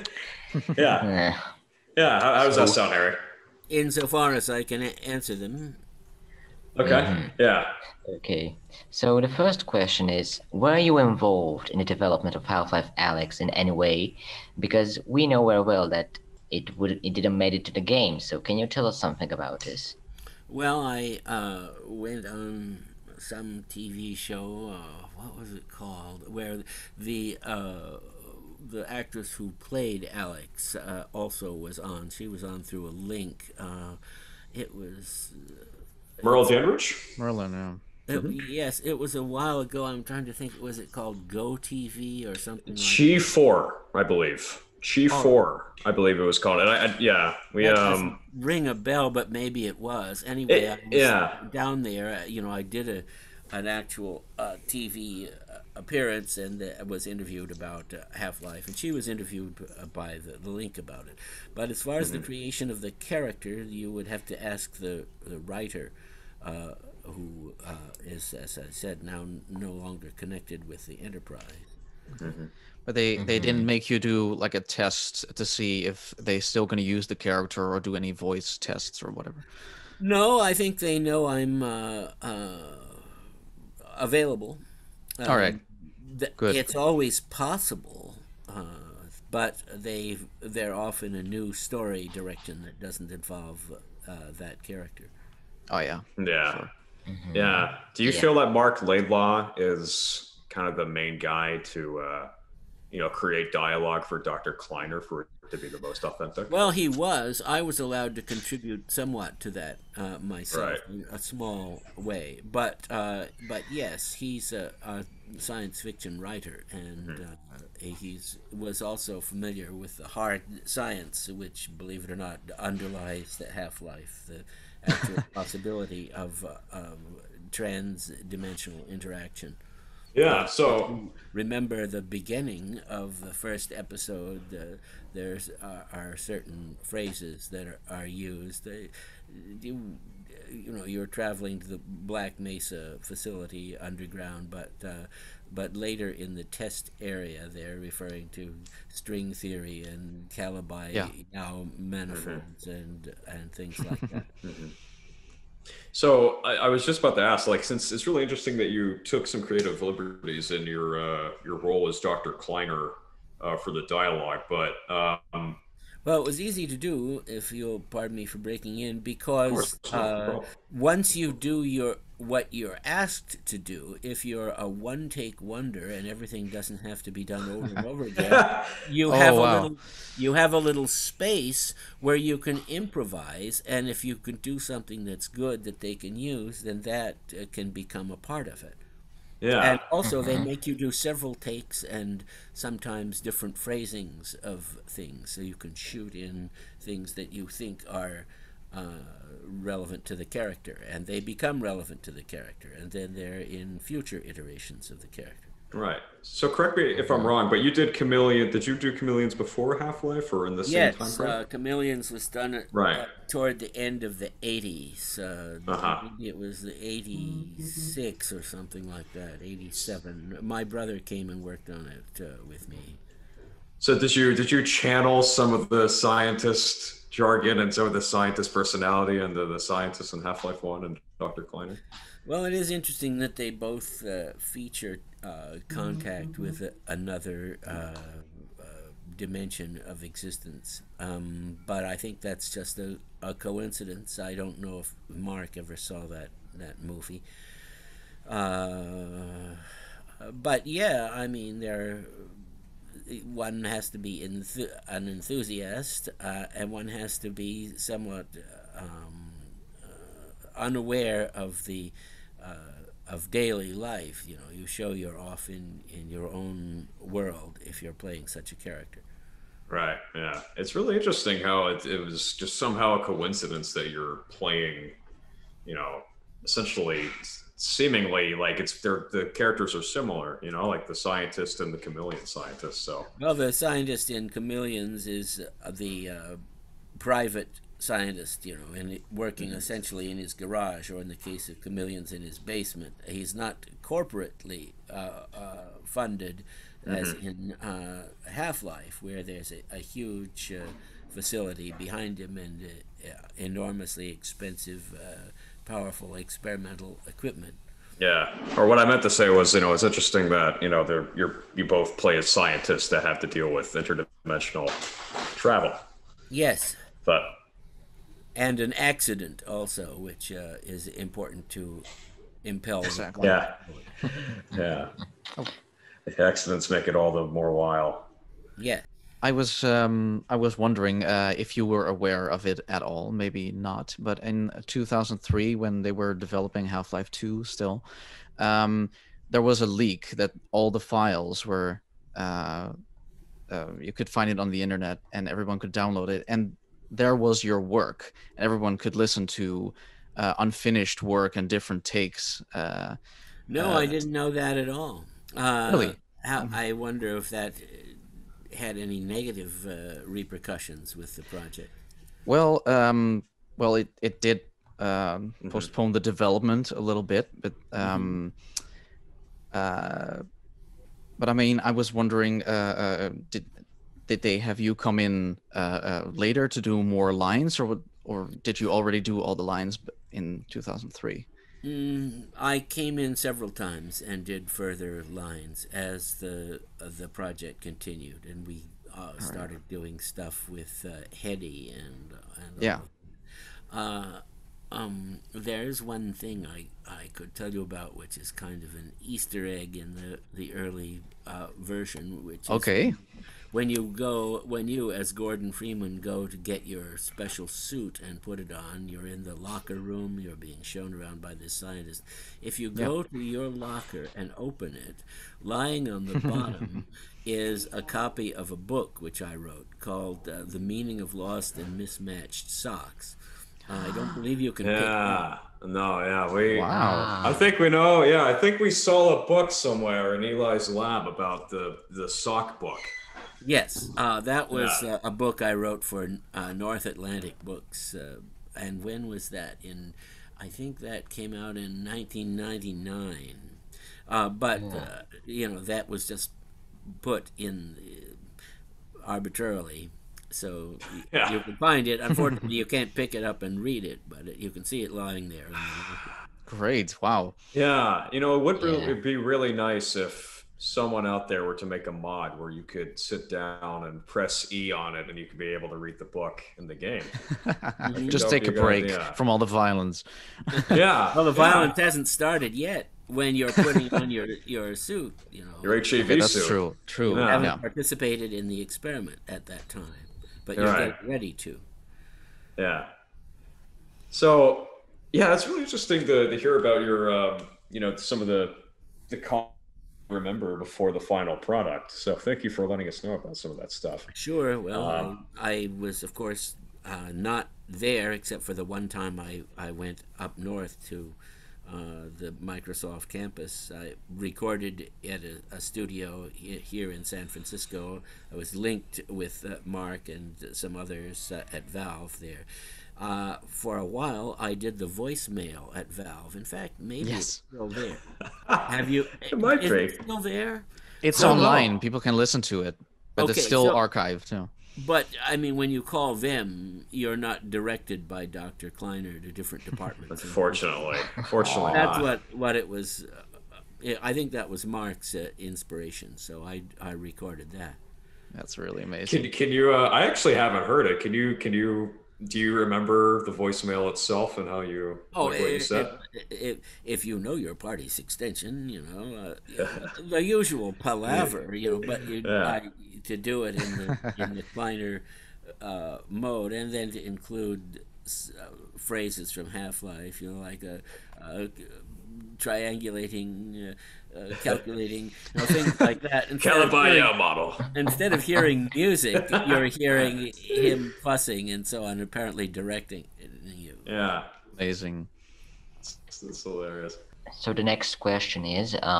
Yeah. How does that sound, Harry? Insofar as I can answer them. Okay. Okay. So the first question is, were you involved in the development of Half-Life Alyx in any way? Because we know very well that it didn't make it to the game. So can you tell us something about this? Well, I went on some TV show. What was it called? Where the actress who played Alyx also was on. She was on through a link. It was Merle Dandridge? Merlin, yes, it was a while ago. I'm trying to think. Was it called Go TV or something like Chi 4, I believe. Chi 4, I believe it was called. And we doesn't ring a bell, but maybe it was. Anyway, I was down there. I did an actual TV appearance and was interviewed about Half-Life, and she was interviewed by the link about it. But as far as the creation of the character, you would have to ask the writer, who is, as I said, now no longer connected with the Enterprise. But they didn't make you do, like, a test to see if they still going to use the character or do any voice tests or whatever. No, I think they know I'm available. All right. Good. It's always possible, but they're off in a new story direction that doesn't involve that character. Oh yeah. Yeah. Sure. Yeah. Do you feel that Mark Laidlaw is kind of the main guy to, create dialogue for Dr. Kleiner for it to be the most authentic? Well, he was. I was allowed to contribute somewhat to that myself, Right. in a small way. But yes, he's a science fiction writer, and he was also familiar with the hard science, which, believe it or not, underlies the half-life, the actual possibility of trans-dimensional interaction. Yeah, so Remember the beginning of the first episode. There's are certain phrases that are used. You're traveling to the Black Mesa facility underground, but later in the test area, they're referring to string theory and Calabi now manifolds and things like that. So I was just about to ask, like, since it's really interesting that you took some creative liberties in your role as Dr. Kleiner for the dialogue, but well, it was easy to do, if you'll pardon me for breaking in, because no problem. once you do what you're asked to do, if you're a one-take wonder and everything doesn't have to be done over and over again, you have a little space where you can improvise, and if you can do something that's good that they can use, then that can become a part of it. Yeah. And also, they make you do several takes and sometimes different phrasings of things, so you can shoot in things that you think are relevant to the character, and they become relevant to the character, and then they're in future iterations of the character. Right. So correct me if I'm wrong, but you did Chameleon. Did you do Chameleons before Half-Life or in the same time frame? Yes, Chameleons was done toward the end of the 80s. Maybe it was the 86 or something like that, 87. My brother came and worked on it with me. So did you channel some of the scientist jargon and some of the scientist personality and the scientists in Half-Life 1 and Dr. Kleiner? Well, it is interesting that they both feature contact with another dimension of existence. But I think that's just a coincidence. I don't know if Mark ever saw that movie. But yeah, I mean, one has to be an enthusiast, and one has to be somewhat unaware of the of daily life. You show you're off in your own world if you're playing such a character. Right. Yeah. It's really interesting how it was just somehow a coincidence that you're playing, essentially seemingly like the characters are similar, like the scientist and the chameleon scientist. So well, the scientist in Chameleons is the private scientist, and working essentially in his garage, or in the case of Chameleons, in his basement. He's not corporately funded as in Half-Life, where there's a huge facility behind him and enormously expensive, powerful experimental equipment. yeah. Or what I meant to say was, it's interesting that you both play as scientists that have to deal with interdimensional travel. Yes. But and an accident also, which is important to impel. Exactly. Yeah. Yeah. The accidents make it all the more wild. Yeah. I was wondering if you were aware of it at all. Maybe not, but in 2003, when they were developing Half-Life 2 still, there was a leak that all the files were you could find it on the internet and everyone could download it, and there was your work, and everyone could listen to unfinished work and different takes. No, I didn't know that at all. Really? I wonder if that had any negative repercussions with the project. Well, it did postpone the development a little bit, but I mean, I was wondering, did they have you come in later to do more lines, or did you already do all the lines in 2003? I came in several times and did further lines as the project continued, and we started doing stuff with Hetty and yeah. There's one thing I could tell you about, which is kind of an Easter egg in the early version, which is Okay. when you as Gordon Freeman go to get your special suit and put it on, you're in the locker room, you're being shown around by this scientist. If you go to your locker and open it, lying on the bottom is a copy of a book which I wrote called The Meaning of Lost and Mismatched Socks. I don't believe you can pick it up. Wow. I think we know. Yeah, I think we saw a book somewhere in Eli's lab about the sock book. Yes, that was a book I wrote for North Atlantic Books. And when was that? I think that came out in 1999. That was just put in arbitrarily. So you can find it. Unfortunately, you can't pick it up and read it, but you can see it lying there. Great. Wow. Yeah, it would be really nice if someone out there were to make a mod where you could sit down and press E on it and you could be able to read the book in the game. Just take a break from all the violence. Yeah. Well, the violence hasn't started yet when you're putting on your suit, Your HAV that's suit. True. You haven't participated in the experiment at that time, but you're getting ready to. Yeah. So, it's really interesting to hear about your, some of the remember before the final product. So thank you for letting us know about some of that stuff. Sure. Well, I was, of course, not there except for the one time I went up north to the Microsoft campus. I recorded at a studio here in San Francisco. I was linked with Mark and some others at Valve there. For a while, I did the voicemail at Valve. In fact, maybe it's still there. Have you? It might is be. it still there? It's online. People can listen to it, but it's still archived too. But I mean, when you call them, you're not directed by Dr. Kleiner to different departments. Unfortunately, that's what it was. I think that was Mark's inspiration. So I recorded that. That's really amazing. Can you? I actually haven't heard it. Can you? Do you remember the voicemail itself and how you? What you said? If you know your party's extension, the usual palaver, but to do it in the Kleiner mode, and then to include phrases from Half-Life, like triangulating, calculating, things like that. Calabaya model. Instead of hearing music, you're hearing him fussing and so on, apparently directing you. Yeah. Amazing. It's hilarious. So the next question is, the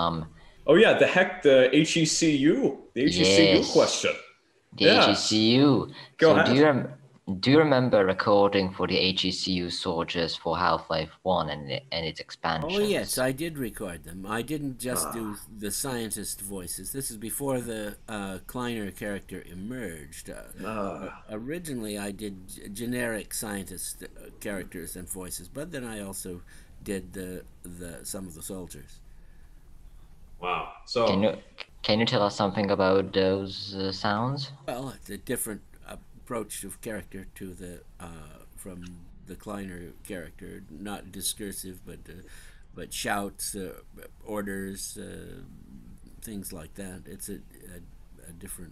HECU question. The HECU. Go ahead. Do you remember recording for the HECU soldiers for Half-Life 1 and its expansions? Oh yes, I did record them. I didn't just do the scientist voices. This is before the Kleiner character emerged. Originally, I did generic scientist characters and voices, but then I also did the some of the soldiers. Wow. So can you tell us something about those sounds? Well, it's a different approach of character to the from the Kleiner character, not discursive, but shouts, orders, things like that. It's a different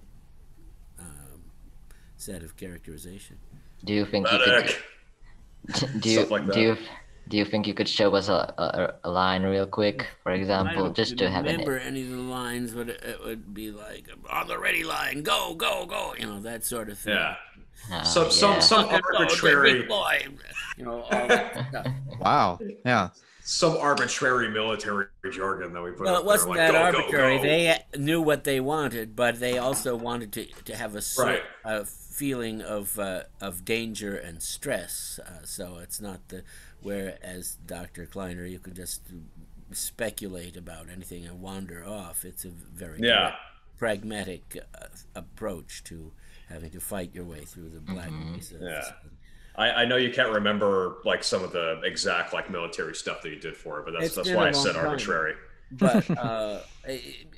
set of characterization. Do you think do you think you could show us a line real quick, for example, just to have I don't remember any of the lines, but it would be like, on the ready line, go, go, go, that sort of thing. Yeah. Some arbitrary, boy, all that stuff. Wow. Yeah. Some arbitrary military jargon that we put. Well, it wasn't that arbitrary. Go. They knew what they wanted, but they also wanted to have a feeling of danger and stress. So it's not whereas Dr. Kleiner, you could just speculate about anything and wander off. It's a very pragmatic approach to having to fight your way through the black mesa. Yeah. I know you can't remember some of the exact military stuff that you did for it, but that's why I said arbitrary. But it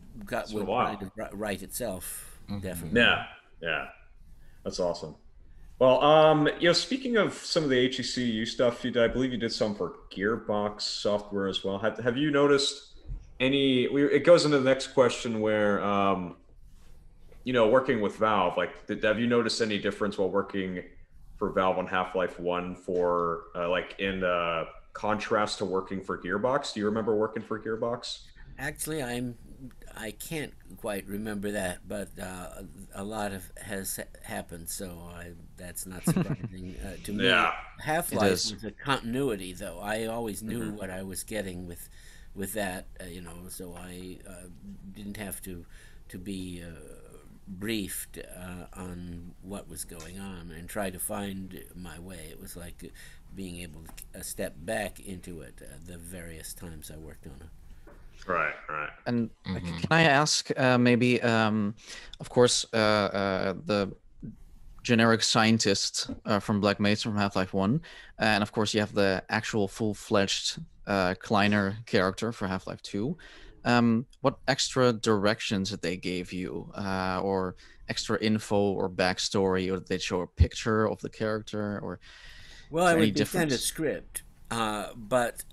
would kind of write itself, definitely. Yeah, that's awesome. Well, speaking of some of the HECU stuff, I believe you did some for Gearbox software as well. Have you noticed any? It goes into the next question where, working with Valve, like, have you noticed any difference while working for Valve on Half-Life 1 for in contrast to working for Gearbox? Do you remember working for Gearbox? Actually, I can't quite remember that, but a lot has happened, so that's not surprising to me. Yeah, Half-Life was a continuity, though. I always knew what I was getting with that, so I didn't have to be briefed on what was going on and try to find my way. It was like being able to step back into it the various times I worked on it. Right. And can I ask, maybe, of course, the generic scientist from Black Mesa from Half-Life 1, and of course you have the actual full-fledged Kleiner character for Half-Life 2. What extra directions that they gave you, or extra info or backstory, or did they show a picture of the character, or well, I would difference? send a script, but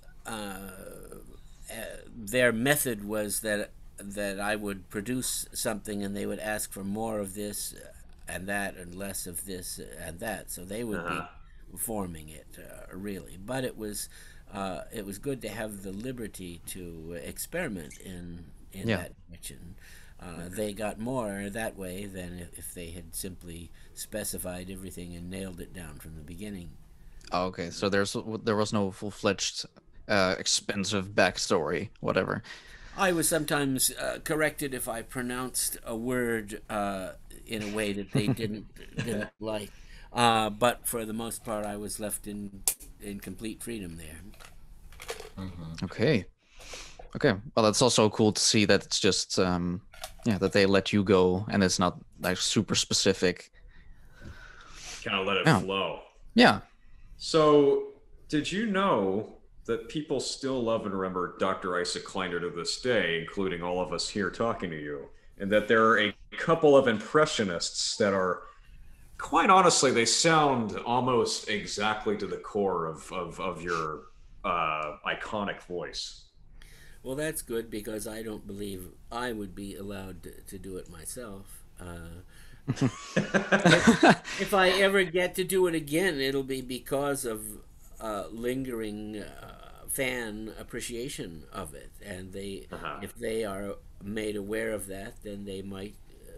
their method was that I would produce something and they would ask for more of this and that and less of this and that, so they would be forming it really. But it was good to have the liberty to experiment in that direction. They got more that way than if they had simply specified everything and nailed it down from the beginning. Okay, so there was no full-fledged expensive backstory, whatever. I was sometimes corrected if I pronounced a word in a way that they didn't like, but for the most part, I was left in complete freedom there. Okay. Well, it's also cool to see that it's just that they let you go and it's not like super specific. Kind of let it flow. Yeah. So, did you know that people still love and remember Dr. Isaac Kleiner to this day, including all of us here talking to you, and that there are a couple of impressionists that are, quite honestly, they sound almost exactly to the core of your iconic voice? Well, that's good, because I don't believe I would be allowed to do it myself. If I ever get to do it again, it'll be because of lingering fan appreciation of it, and if they are made aware of that, then they might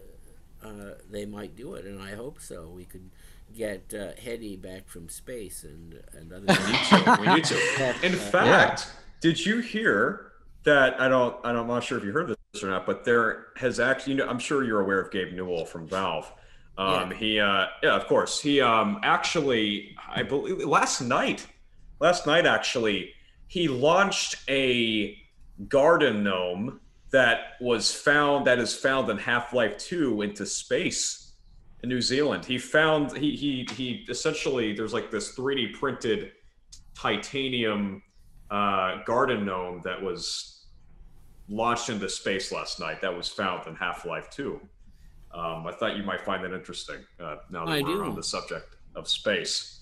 do it, and I hope so. We could get Hetty back from space and other things. We need to. In fact, did you hear that? I'm not sure if you heard this or not, but there has actually, I'm sure you're aware of Gabe Newell from Valve. He of course, he actually, I believe last night actually, he launched a garden gnome that is found in Half-Life 2 into space in New Zealand. He essentially, there's like this 3D printed titanium garden gnome that was launched into space last night that was found in Half-Life 2. I thought you might find that interesting now that we're on the subject of space.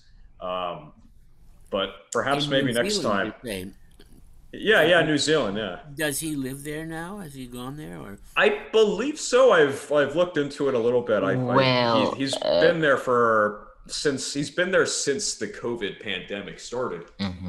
But perhaps maybe next time. Yeah, New Zealand. Yeah. Does he live there now? Has he gone there, or? I believe so. I've looked into it a little bit. He's been there since the COVID pandemic started.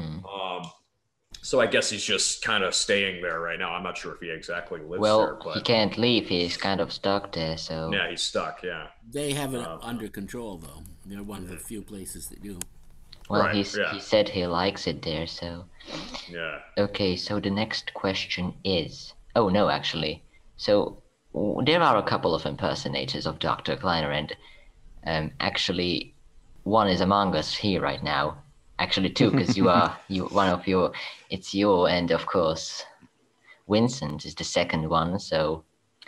So I guess he's just kind of staying there right now. I'm not sure if he exactly lives there. But he can't leave. He's kind of stuck there. So yeah, he's stuck. Yeah. They have it under control, though. They're one of the few places that do. Well, he said he likes it there, so... Yeah. Okay, so the next question is... Oh, no, actually. So, there are a couple of impersonators of Dr. Kleiner, and actually, one is among us here right now. Actually, two, because it's you, and of course, Vincent is the second one, so...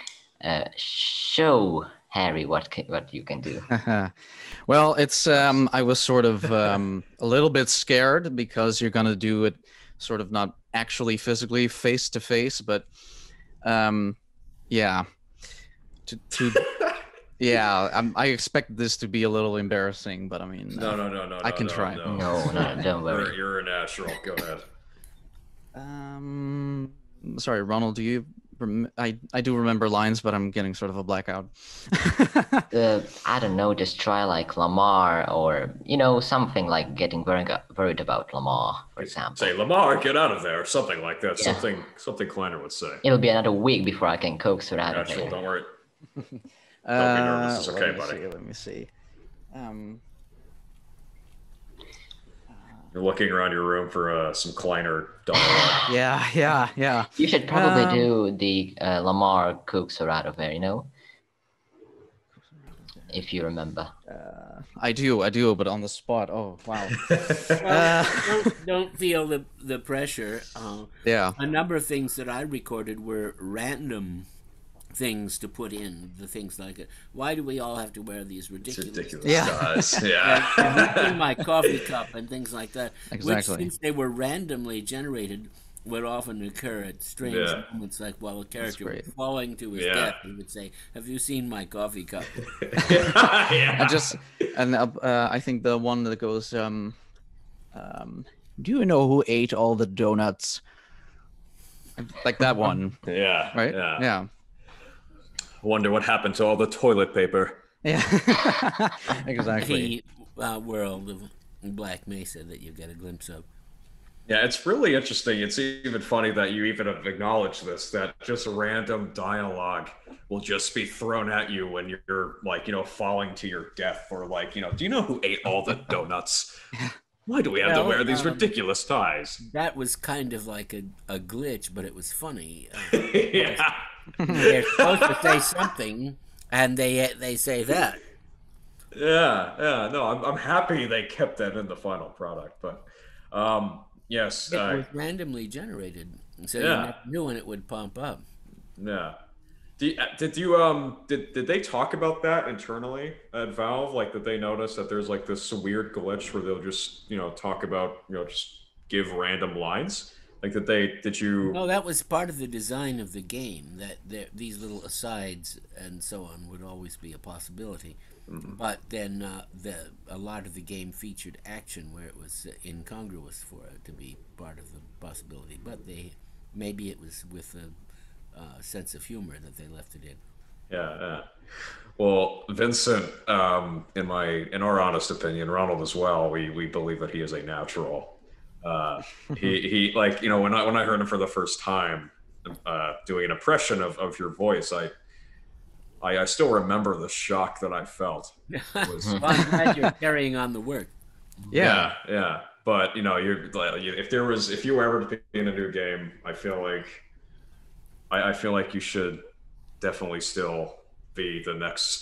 show Harry what you can do. Well, it's I was sort of a little bit scared because you're gonna do it sort of not actually physically face to face, but yeah, to Yeah, I expect this to be a little embarrassing, but I mean, No. I can try. No, don't worry. You're a natural. Go ahead. Sorry, Ronald. Do you? I do remember lines, but I'm getting sort of a blackout. I don't know. Just try like Lamar, or something like getting worried about Lamar, for example. Say Lamar, get out of there, something like that. Yeah. Something Kleiner would say. It'll be another week before I can coax her out of Natural. there. Don't worry. Don't be nervous. It's okay, buddy. Let me see. You're looking around your room for some Kleiner dialogue. Yeah. You should probably do the Lamar coax her out of there, if you remember. I do, but on the spot. Oh, wow. Well, don't feel the pressure. Yeah. A number of things that I recorded were random things to put in, the things like why do we all have to wear these ridiculous ties? Yeah. in my coffee cup and things like that, Exactly. which, since they were randomly generated, would often occur at strange moments, like while a character was falling to his death, he would say, "Have you seen my coffee cup?" I think the one that goes, do you know who ate all the donuts? Like that one. Yeah. Right? Yeah. Wonder what happened to all the toilet paper. Yeah. Exactly. The world of Black Mesa that you get a glimpse of. Yeah, it's really interesting. It's even funny that you even have acknowledged this, that just random dialogue will just be thrown at you when you're like, falling to your death, or like, do you know who ate all the donuts? Why do we have to wear these ridiculous ties? That was kind of like a glitch, but it was funny. Yeah. They're supposed to say something, and they say that. Yeah. No, I'm happy they kept that in the final product, but yes, it was randomly generated, so you never knew when it would pump up. Yeah. Did they talk about that internally at Valve? Like, did they notice that there's like this weird glitch where they'll just talk about just give random lines? Like, did you? No, that was part of the design of the game, that these little asides and so on would always be a possibility. Mm-hmm. But then a lot of the game featured action where it was incongruous for it to be part of the possibility. But maybe it was with a sense of humor that they left it in. Yeah. Well, Vincent, in our honest opinion, Ronald as well, we believe that he is a natural. He like, when I heard him for the first time doing an impression of your voice, I still remember the shock that I felt. Well, I'm glad you're carrying on the work. Yeah. But if you were ever to be in a new game, I feel like you should definitely still be the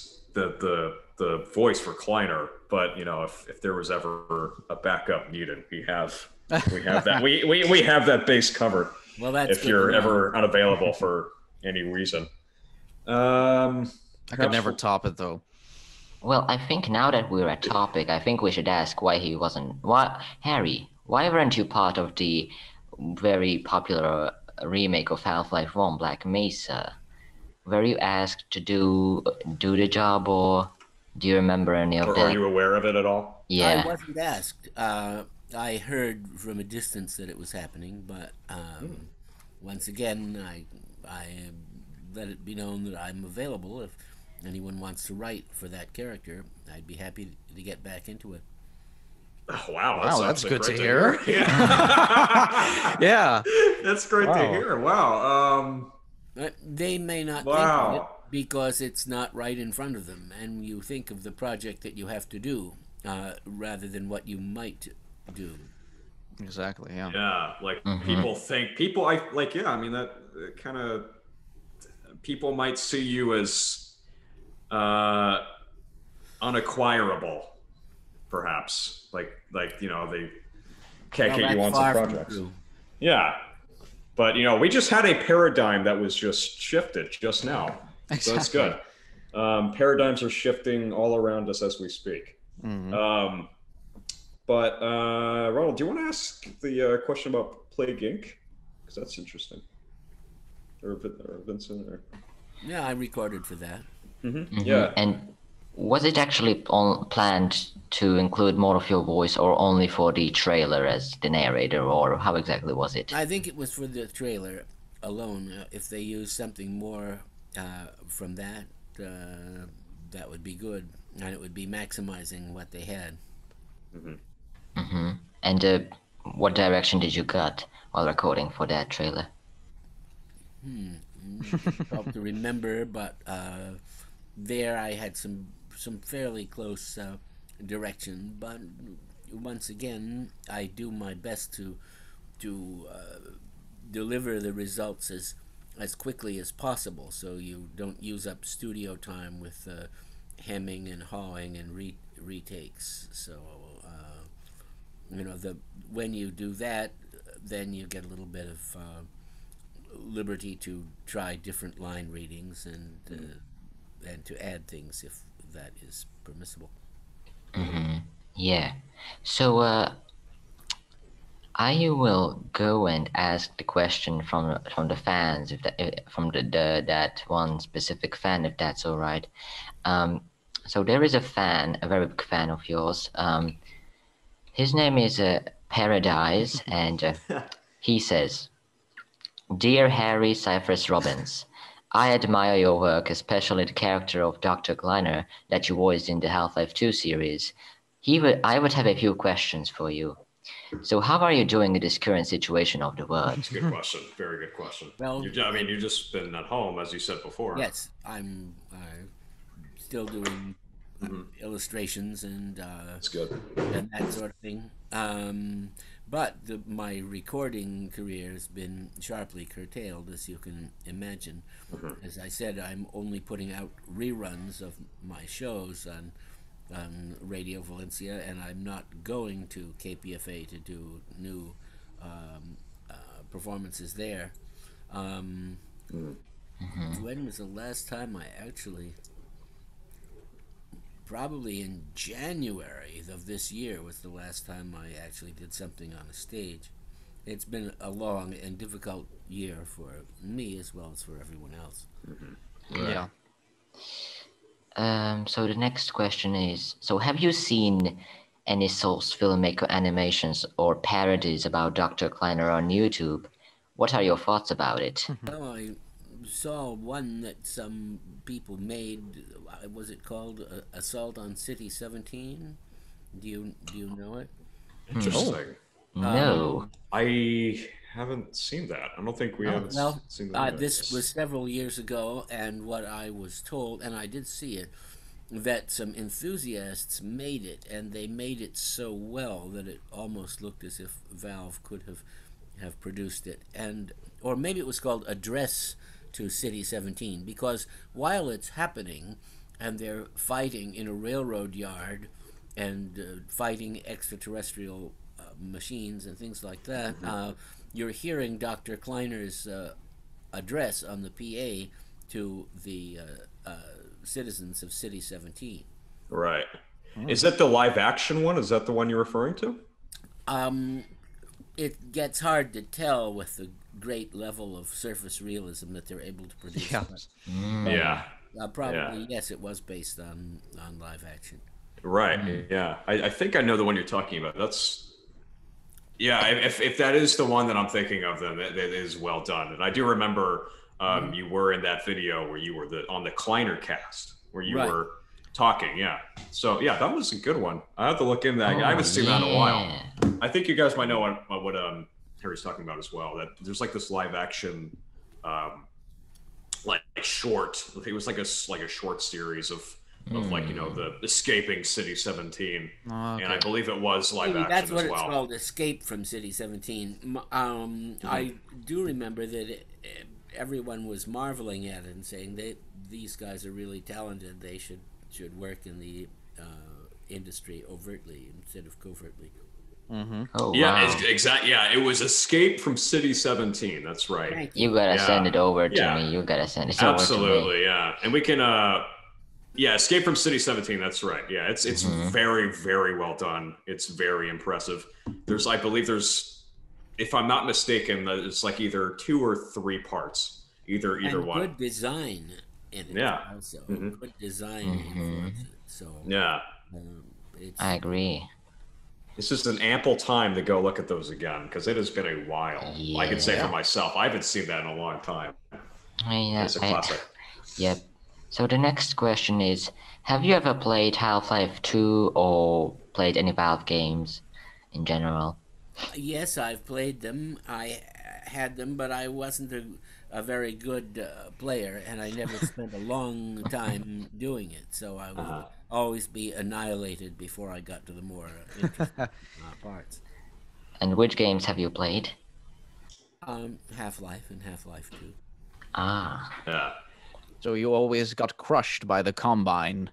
voice for Kleiner. But if there was ever a backup needed, we have that. we have that base covered. Well, that's if you're ever unavailable for any reason. I could never top it though. Well, I think now that we're at topic, I think we should ask Harry, why weren't you part of the very popular remake of Half-Life 1 Black Mesa? Were you asked to do the job, or do you remember any of that? Are you aware of it at all? Yeah. I wasn't asked. I heard from a distance that it was happening, but once again, I let it be known that I'm available if anyone wants to write for that character. I'd be happy to get back into it. Oh, wow, that's good to hear. Yeah. Yeah, that's great to hear. Wow. They may not think of it because it's not right in front of them, and you think of the project that you have to do rather than what you might do. Exactly. Yeah. Yeah, like that kind of people might see you as unacquirable, perhaps. Like they can't get you on some projects. Yeah. But we just had a paradigm that was just shifted just now. Exactly. So that's good. Paradigms are shifting all around us as we speak. Mm-hmm. But Ronald, do you want to ask the question about Plague Inc? Because that's interesting. Or Vincent? Or... Yeah, I recorded for that. Mm-hmm. Yeah. And Was it actually planned to include more of your voice, or only for the trailer as the narrator, or how exactly was it? I think it was for the trailer alone. If they used something more from that, that would be good, and it would be maximizing what they had. And what direction did you got while recording for that trailer? Tough to remember, but there I had some fairly close direction. But once again, I do my best to deliver the results as quickly as possible, so you don't use up studio time with hemming and hawing and retakes. So when you do that, then you get a little bit of liberty to try different line readings and to add things if that is permissible. Yeah. So I will go and ask the question from the fans, from that one specific fan, if that's all right. So there is a fan, a very big fan of yours. His name is Paradise, and he says, "Dear Harry Scifres Robins, I admire your work, especially the character of Dr. Kleiner that you voiced in the Half-Life 2 series. I would have a few questions for you. So how are you doing in this current situation of the world?" That's a good question. Very good question. Well, you've just been at home, as you said before. Yes, I'm still doing illustrations and That's good. and that sort of thing. But my recording career has been sharply curtailed, as you can imagine. As I said, I'm only putting out reruns of my shows on Radio Valencia, and I'm not going to KPFA to do new performances there. When was the last time I actually... Probably in January of this year was the last time I actually did something on a stage. It's been a long and difficult year for me as well as for everyone else. Yeah. So the next question is, so have you seen any Souls filmmaker animations or parodies about Dr. Kleiner on YouTube? What are your thoughts about it? Well, I saw one that some people made. Was it called Assault on City 17? Do you know it? Interesting. No. I haven't seen that. I don't think we have seen that. This was several years ago, and what I was told, and I did see it, that some enthusiasts made it, and they made it so well that it almost looked as if Valve could have produced it. Or maybe it was called Address to City 17, because while it's happening and they're fighting in a railroad yard and fighting extraterrestrial machines and things like that, you're hearing Dr. Kleiner's address on the PA to the citizens of City 17. Right. Is that the live action one? Is that the one you're referring to? It gets hard to tell with the great level of surface realism that they're able to produce. Yeah. Probably, yes, it was based on live action. Right. Yeah. I think I know the one you're talking about. If that is the one that I'm thinking of, then that is well done. And I do remember you were in that video where you were on the Kleiner cast, where you were talking. Yeah. So yeah, that was a good one. I have to look into that. I haven't seen that in a while. I think you guys might know what Harry's talking about as well. That there's like this live action, like short. I think it was like a short series of like, you know, the Escaping City 17, and I believe it was live action That's what as well. It's called, Escape from City 17. I do remember that everyone was marveling at it and saying these guys are really talented. They should work in the industry overtly instead of covertly. Oh, yeah, wow. exactly. Yeah, it was Escape from City 17. That's right. You gotta send it over to me. You gotta send it over to me. Absolutely, yeah. And we can, Escape from City 17. That's right. Yeah, it's very, very well done. It's very impressive. I believe there's, if I'm not mistaken, it's like either 2 or 3 parts. Either one. Good design in it. Yeah. Also, Mm-hmm. good design influence it. So Yeah. I agree. This is an ample time to go look at those again because it has been a while. I can say for myself, I haven't seen that in a long time. It's a classic. Yep. So the next question is, have you ever played Half-Life 2 or played any Valve games in general? yes, I've played them. I had them, but I wasn't a very good player, and I never spent a long time doing it. So I would always be annihilated before I got to the more interesting parts. And which games have you played? Half-Life and Half-Life 2. Ah. Yeah. So you always got crushed by the Combine.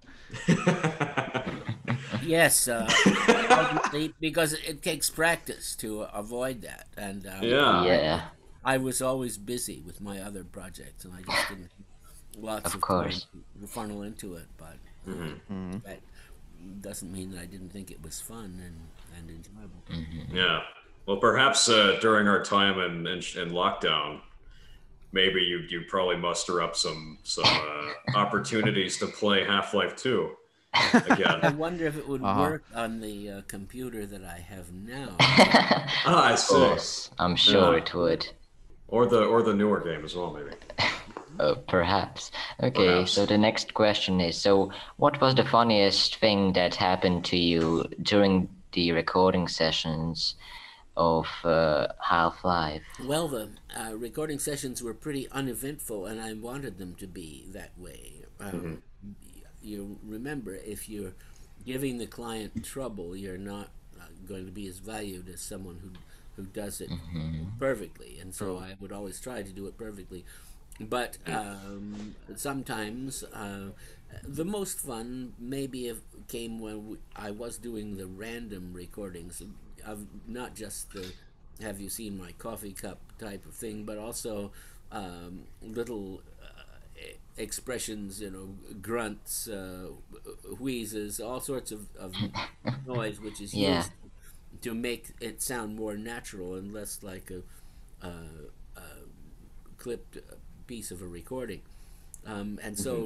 Yes, obviously, because it takes practice to avoid that. And I was always busy with my other projects, and I just didn't have lots of time to funnel into it. But that doesn't mean that I didn't think it was fun and enjoyable. Yeah. Well, perhaps during our time in lockdown, maybe you probably muster up some opportunities to play Half-Life 2 again. I wonder if it would work on the computer that I have now. I see. Of course, I'm sure it would. Or the newer game as well, maybe. Perhaps. Okay, so the next question is, so what was the funniest thing that happened to you during the recording sessions of Half-Life? Well, the recording sessions were pretty uneventful, and I wanted them to be that way. You remember, if you're giving the client trouble, you're not going to be as valued as someone who does it perfectly. And so I would always try to do it perfectly. But sometimes the most fun maybe came when I was doing the random recordings of not just the have you seen my coffee cup type of thing, but also little expressions, grunts, wheezes, all sorts of noise, which is used to make it sound more natural and less like a clipped piece of a recording. And so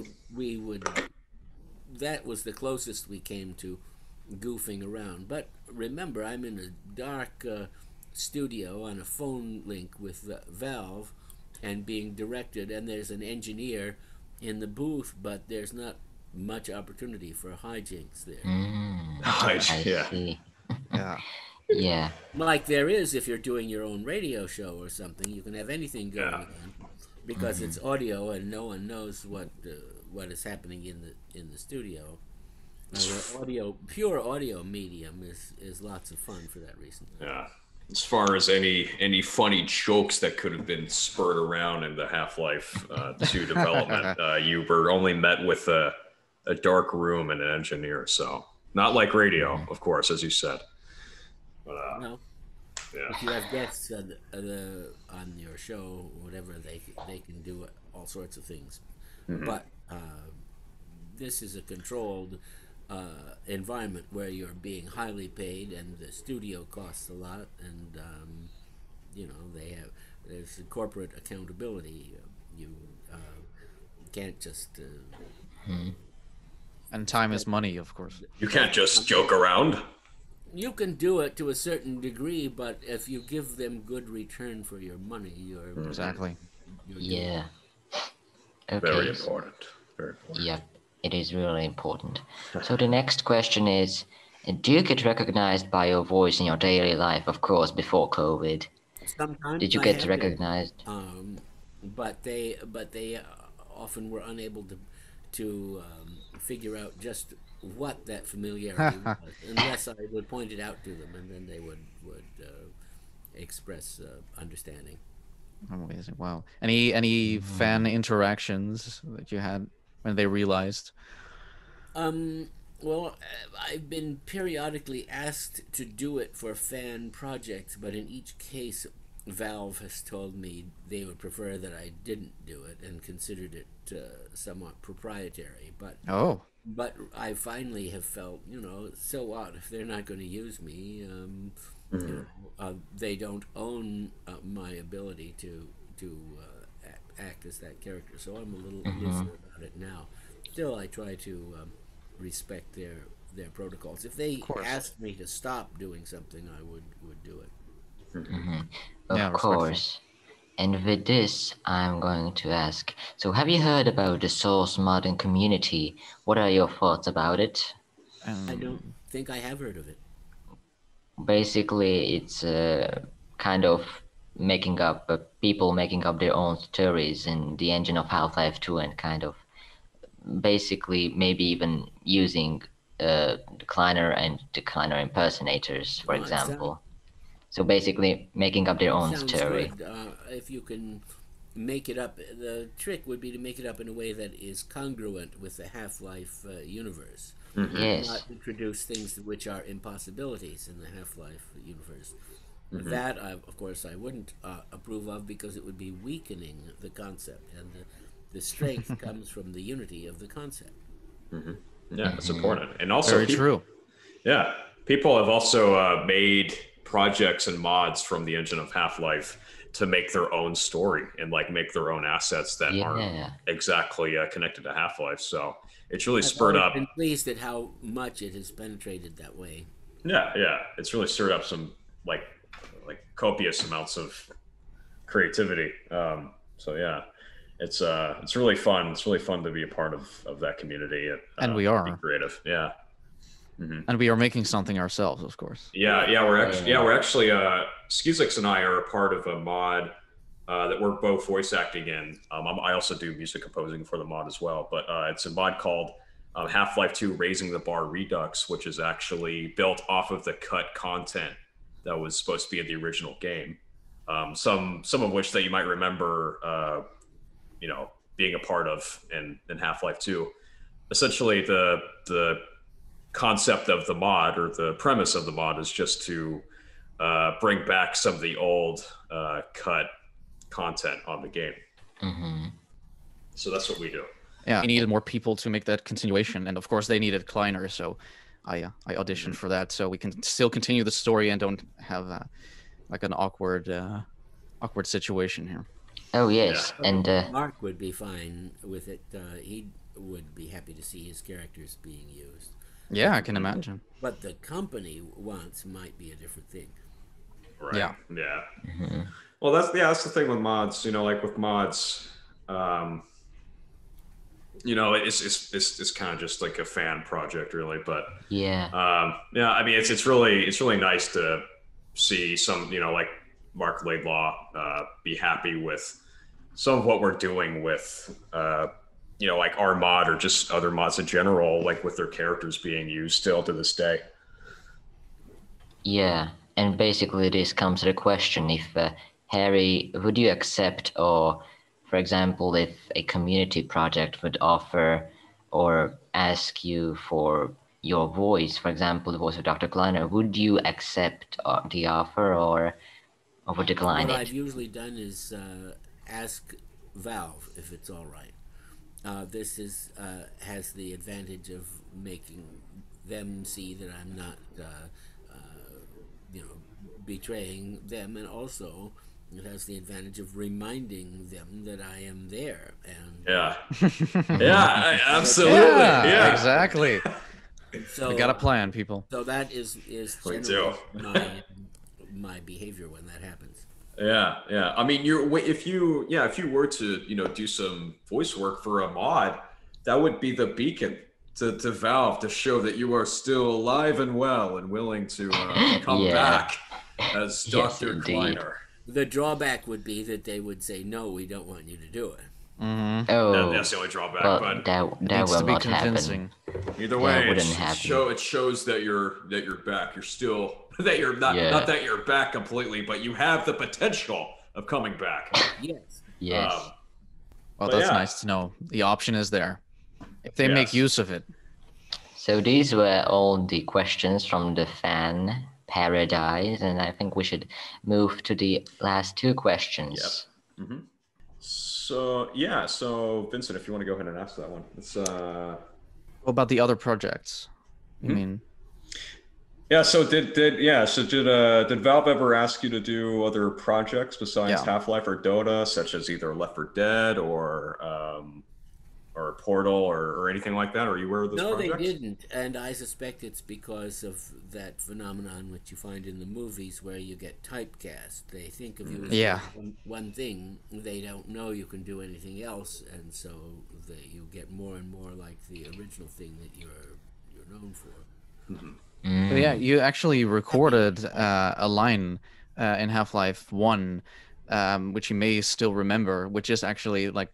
that was the closest we came to goofing around. But remember, I'm in a dark studio on a phone link with Valve and being directed, and there's an engineer in the booth, but there's not much opportunity for hijinks there. I see. Yeah. Like there is if you're doing your own radio show or something, you can have anything going on because it's audio and no one knows what is happening in the studio. The pure audio medium is lots of fun for that reason. Yeah. As far as any funny jokes that could have been spurred around in the Half-Life 2 development, you were only met with a dark room and an engineer. So not like radio, of course, as you said. But, no. Yeah. If you have guests on your show, whatever, they can do all sorts of things. But this is a controlled environment where you're being highly paid, and the studio costs a lot, and there's corporate accountability. You can't just and time is money, of course. You can't just joke around. You can do it to a certain degree, but if you give them good return for your money, you're exactly. Okay. Very important. Very important. Yep, it is really important. So the next question is, do you get recognized by your voice in your daily life? Of course, before COVID. Sometimes did you get recognized? But they often were unable to figure out just what that familiarity was, unless I would point it out to them, and then they would express understanding. Amazing! Wow. Any fan interactions that you had when they realized? Well, I've been periodically asked to do it for fan projects, but in each case, Valve has told me they would prefer that I didn't do it and considered it somewhat proprietary. But I finally have felt, so what if they're not going to use me? They don't own my ability to act as that character. So I'm a little looser about it now. Still, I try to respect their protocols. If they asked me to stop doing something, I would do it. Of course. And with this, I'm going to ask, so have you heard about the source modding community? What are your thoughts about it? I don't think I have heard of it. Basically, it's kind of people making up their own stories in the engine of Half-Life 2 and kind of basically maybe even using the Kleiner and the Kleiner impersonators, for example. So basically making up their own story. Good. If you can make it up, the trick would be to make it up in a way that is congruent with the Half-Life universe. Yes. Not introduce things which are impossibilities in the Half-Life universe. That, of course, I wouldn't approve of, because it would be weakening the concept, and the strength comes from the unity of the concept. Yeah, it's important. And also, very true. Yeah, people have also made projects and mods from the engine of Half-Life to make their own story and like make their own assets that aren't exactly connected to Half-Life. So it's really spurred up. I've been pleased at how much it has penetrated that way. Yeah, it's really stirred up some like copious amounts of creativity. So yeah, it's really fun. It's really fun to be a part of that community and we are be creative. Yeah. And we are making something ourselves, of course. We're actually Scifres and I are a part of a mod that we're both voice acting in. I also do music composing for the mod as well, but it's a mod called Half-Life 2 Raising the Bar Redux, which is actually built off of the cut content that was supposed to be in the original game. Some of which that you might remember, being a part of in Half-Life 2. Essentially, the concept of the mod, or the premise of the mod, is just to bring back some of the old cut content on the game. So that's what we do. Yeah, we needed more people to make that continuation, and of course they needed Kleiner, so I auditioned for that, so we can still continue the story and don't have like an awkward situation here. Oh yes, and Mark would be fine with it. He would be happy to see his characters being used. Yeah, I can imagine. What the company wants might be a different thing. Right. Yeah. Well, that's the thing with mods. Like with mods, it's kind of just like a fan project, really. But I mean, it's really nice to see some, like Mark Laidlaw be happy with some of what we're doing with like our mod, or just other mods in general, like with their characters being used still to this day. Yeah, and basically this comes to the question, if Harry, would you accept, or for example, if a community project would offer or ask you for your voice, for example, the voice of Dr. Kleiner, would you accept the offer or would decline it? What I've usually done is ask Valve if it's all right. This has the advantage of making them see that I'm not, betraying them, and also it has the advantage of reminding them that I am there. And absolutely, yeah, exactly. So we got a plan, people. So that is generally my behavior when that happens. Yeah. I mean, if you were to do some voice work for a mod, that would be the beacon to Valve to show that you are still alive and well and willing to come back as Dr. Kleiner. The drawback would be that they would say, "No, we don't want you to do it." Oh, that's the only drawback. Well, but that will not happen. Either way, it shows that you're back. You're still that you're not that you're back completely, but you have the potential of coming back. Yes. Well, that's nice to know. The option is there if they make use of it. So these were all the questions from the fan paradise, and I think we should move to the last two questions. Yep. So Vincent, if you want to go ahead and ask that one. It's What about the other projects? I mean, Yeah. So did Valve ever ask you to do other projects besides Yeah. Half-Life or Dota, such as either Left 4 Dead or Portal or anything like that? Are you aware of those No, they projects? didn't, and I suspect it's because of that phenomenon which you find in the movies where you get typecast. They think of you as Yeah. doing one thing, they don't know you can do anything else, and so you get more and more like the original thing that you're known for. But yeah, you actually recorded a line in Half-Life 1, which you may still remember, which is actually like,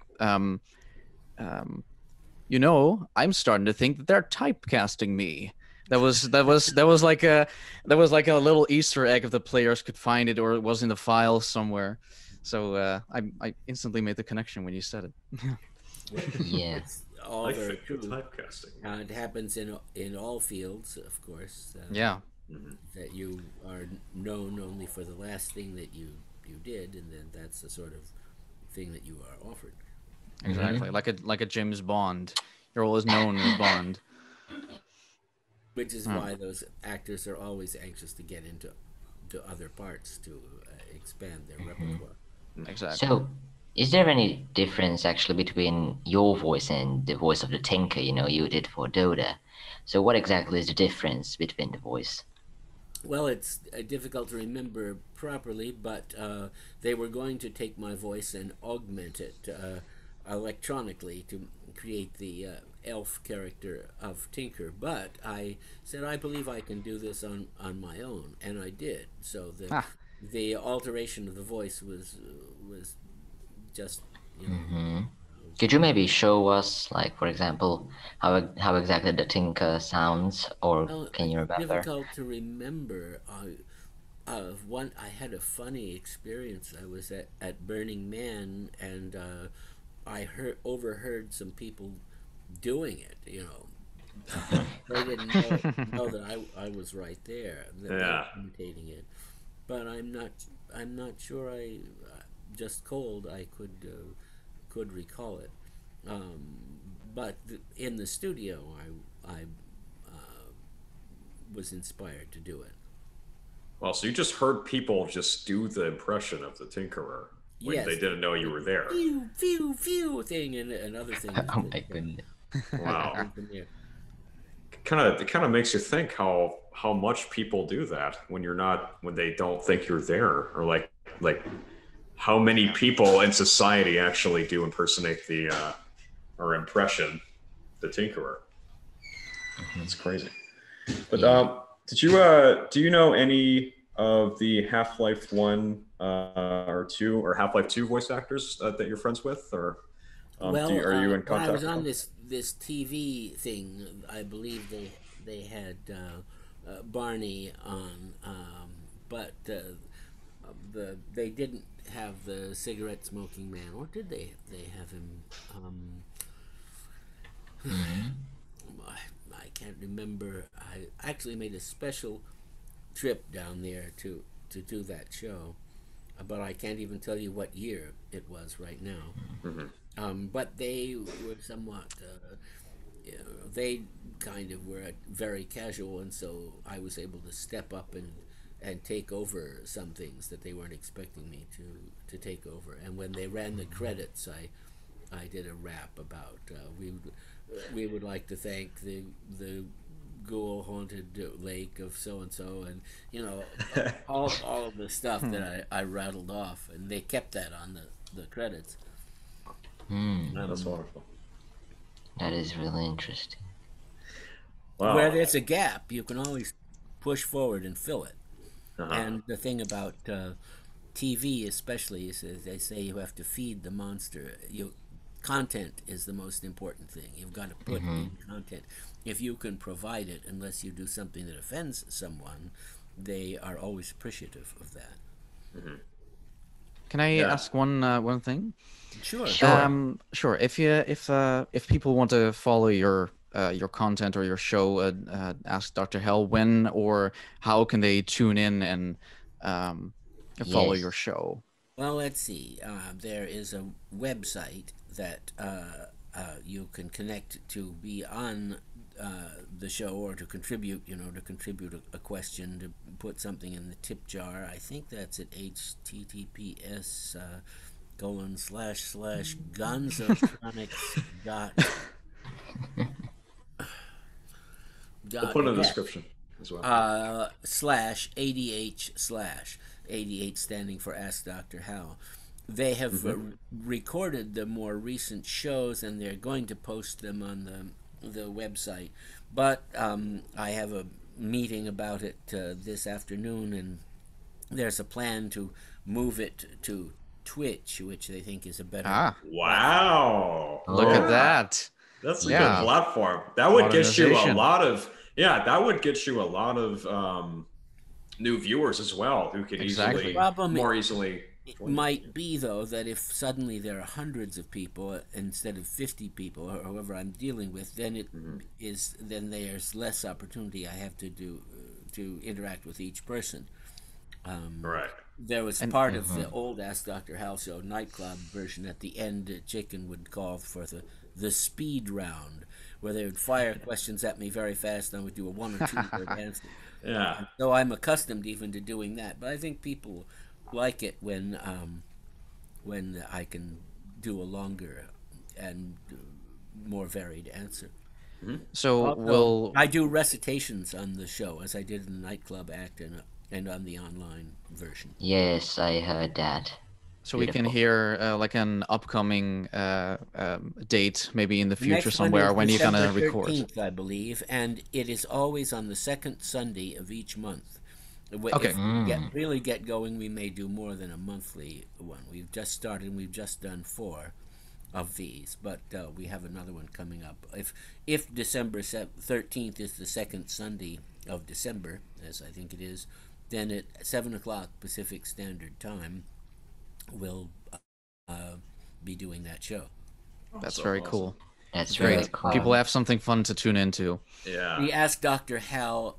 I'm starting to think that they're typecasting me. That was like a little Easter egg if the players could find it, or it was in the file somewhere. So I instantly made the connection when you said it. Yeah. It's all I very think the true. typecasting. It happens in all fields, of course. Yeah. That you are known only for the last thing that you did, and then that's the sort of thing that you are offered. Exactly. Like a James Bond. You're always known as Bond. Which is why those actors are always anxious to get into other parts to expand their repertoire. Exactly. So, is there any difference actually between your voice and the voice of the Tinker, you did for Dota? So what exactly is the difference between the voice? Well, it's difficult to remember properly, but they were going to take my voice and augment it electronically to create the elf character of Tinker. But I said, I believe I can do this on my own, and I did. So the alteration of the voice was just, Could you maybe show us, like, for example, how exactly the Tinker sounds, or well, can you it's remember? difficult to remember. I had a funny experience. I was at Burning Man, and I overheard some people doing it. They didn't know that I was right there, that they were imitating it. But I'm not sure. Just cold, I could recall it. But in the studio, I was inspired to do it. Well, so you just heard people just do the impression of the Tinkerer when Yes, they didn't know you were there. Phew, phew, phew thing and other things. Oh my goodness. Wow. It kind of makes you think how much people do that when they don't think you're there, or like how many people in society actually do impersonate or impression the Tinkerer. That's crazy. But do you know any of the Half-Life 1 or 2 or Half-Life 2 voice actors that you're friends with, or are you in contact when I was with on them? this TV thing, I believe they had Barney on, but they didn't have the cigarette smoking man, or did they? They have him. I can't remember. I actually made a special trip down there to do that show, but I can't even tell you what year it was right now. But they were somewhat, they kind of were very casual, and so I was able to step up and take over some things that they weren't expecting me to take over. And when they ran the credits, I did a rap about we would like to thank the ghoul haunted lake of so and so, and all of the stuff that I rattled off, and they kept that on the credits. That's wonderful. That is really interesting. Wow. Where there's a gap, you can always push forward and fill it. And the thing about TV especially is that they say you have to feed the monster. Content is the most important thing. You've got to put in content. If you can provide it, unless you do something that offends someone, they are always appreciative of that. Can I ask one thing? Sure. Sure. If people want to follow your content or your show, Ask Dr. Hell, when or how can they tune in and follow your show? Well, let's see. There is a website that you can connect to be on the show, or to contribute a question, to put something in the tip jar. I think that's at https://gunsotronics dot. We'll put it in the description as well. /ADH/ 88 standing for Ask Dr. Hal. They have recorded the more recent shows, and they're going to post them on the website. But I have a meeting about it this afternoon, and there's a plan to move it to Twitch, which they think is a better. Wow! Look at that. That's a good platform. That would get you a lot of new viewers as well, who could more easily. It might be, though, that if suddenly there are hundreds of people instead of 50 people, or whoever I'm dealing with, then then there's less opportunity I have to do to interact with each person. Right. There was part of the old Ask Dr. Hal show nightclub version. At the end, Chicken would call for the speed round, where they would fire questions at me very fast, and I would do a 1 or 2 word answer. Yeah. So I'm accustomed even to doing that, but I think people like it when I can do a longer and more varied answer. So I do recitations on the show, as I did in the nightclub act and on the online version. Yes, I heard that. So we can hear like an upcoming date, maybe in the future somewhere, when you're gonna record. 13th, I believe, and it is always on the second Sunday of each month. Okay. If we really get going, we may do more than a monthly one. We've just started, and we've just done 4 of these, but we have another one coming up. If December 13th is the second Sunday of December, as I think it is, then at 7 o'clock Pacific Standard Time, we'll be doing that show. That's very cool. That's very cool. People have something fun to tune into. Yeah. The Ask Dr. Hal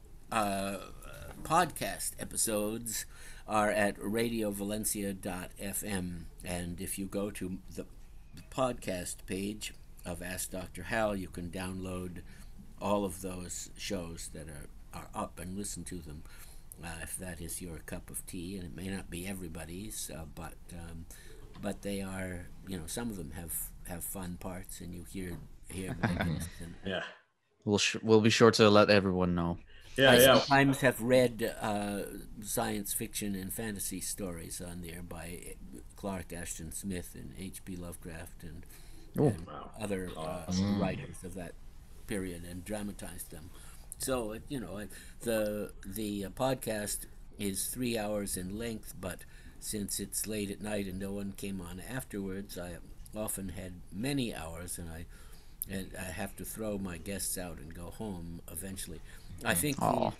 podcast episodes are at radiovalencia.fm, and if you go to the podcast page of Ask Dr. Hal, you can download all of those shows that are up and listen to them, if that is your cup of tea. And it may not be everybody's, but they are, some of them have fun parts, and you hear yeah. We'll be sure to let everyone know. I sometimes have read science fiction and fantasy stories on there by Clark Ashton Smith and H.P. Lovecraft and other writers of that period, and dramatized them. So the podcast is 3 hours in length, but since it's late at night and no one came on afterwards, I often had many hours, and I have to throw my guests out and go home eventually. I think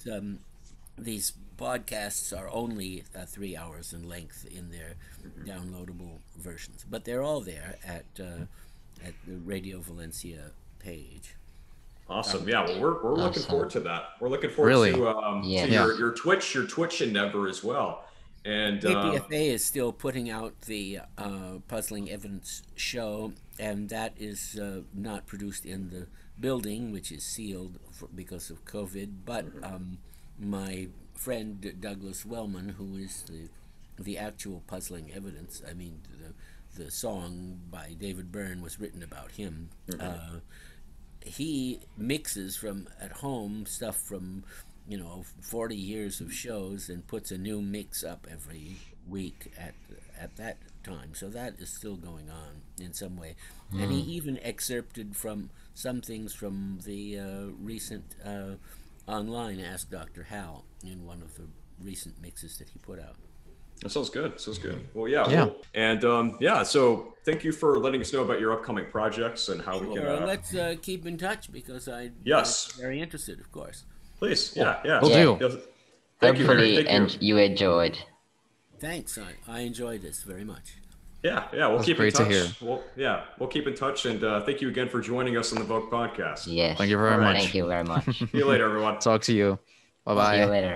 these podcasts are only 3 hours in length in their downloadable versions, but they're all there at the Radio Valencia page. Awesome. Yeah, well, we're looking forward to that. We're looking forward to your Twitch endeavor as well. And KPFA is still putting out the Puzzling Evidence show, and that is not produced in the building, which is sealed because of COVID. But my friend Douglas Wellman, who is the actual Puzzling Evidence, I mean, the song by David Byrne was written about him. He mixes from at home stuff from 40 years of shows, and puts a new mix up every week at that time. So that is still going on in some way. And he even excerpted from some things from the recent online Ask Dr. Hal in one of the recent mixes that he put out. That sounds good. Well, yeah. So thank you for letting us know about your upcoming projects and how we can. Let's keep in touch, because I'm very interested, of course. Please. Yeah. We'll do. Hopefully, you enjoyed. Thanks. I enjoyed this very much. Yeah. We'll keep in touch. Great to hear. We'll keep in touch, and thank you again for joining us on the VŌC Podcast. Yes. Thank you very much. Thank you very much. See you later, everyone. Talk to you. Bye-bye. See you later.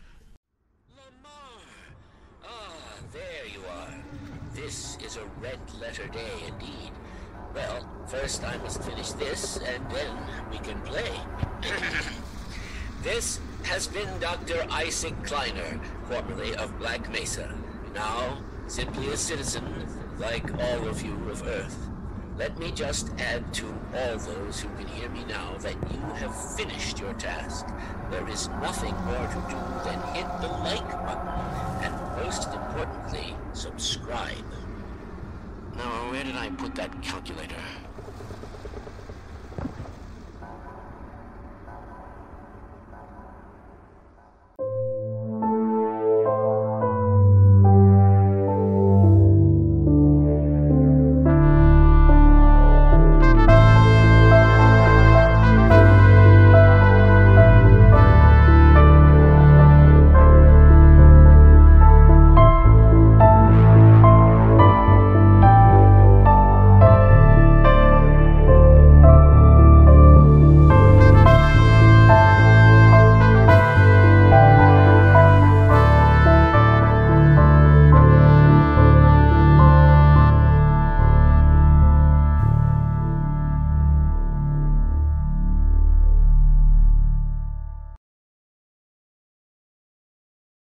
There you are. This is a red-letter day indeed. Well, first I must finish this, and then we can play. This has been Dr. Isaac Kleiner, formerly of Black Mesa. Now, simply a citizen, like all of you of Earth. Let me just add to all those who can hear me now that you have finished your task. There is nothing more to do than hit the like button, and most importantly, subscribe. Now, where did I put that calculator?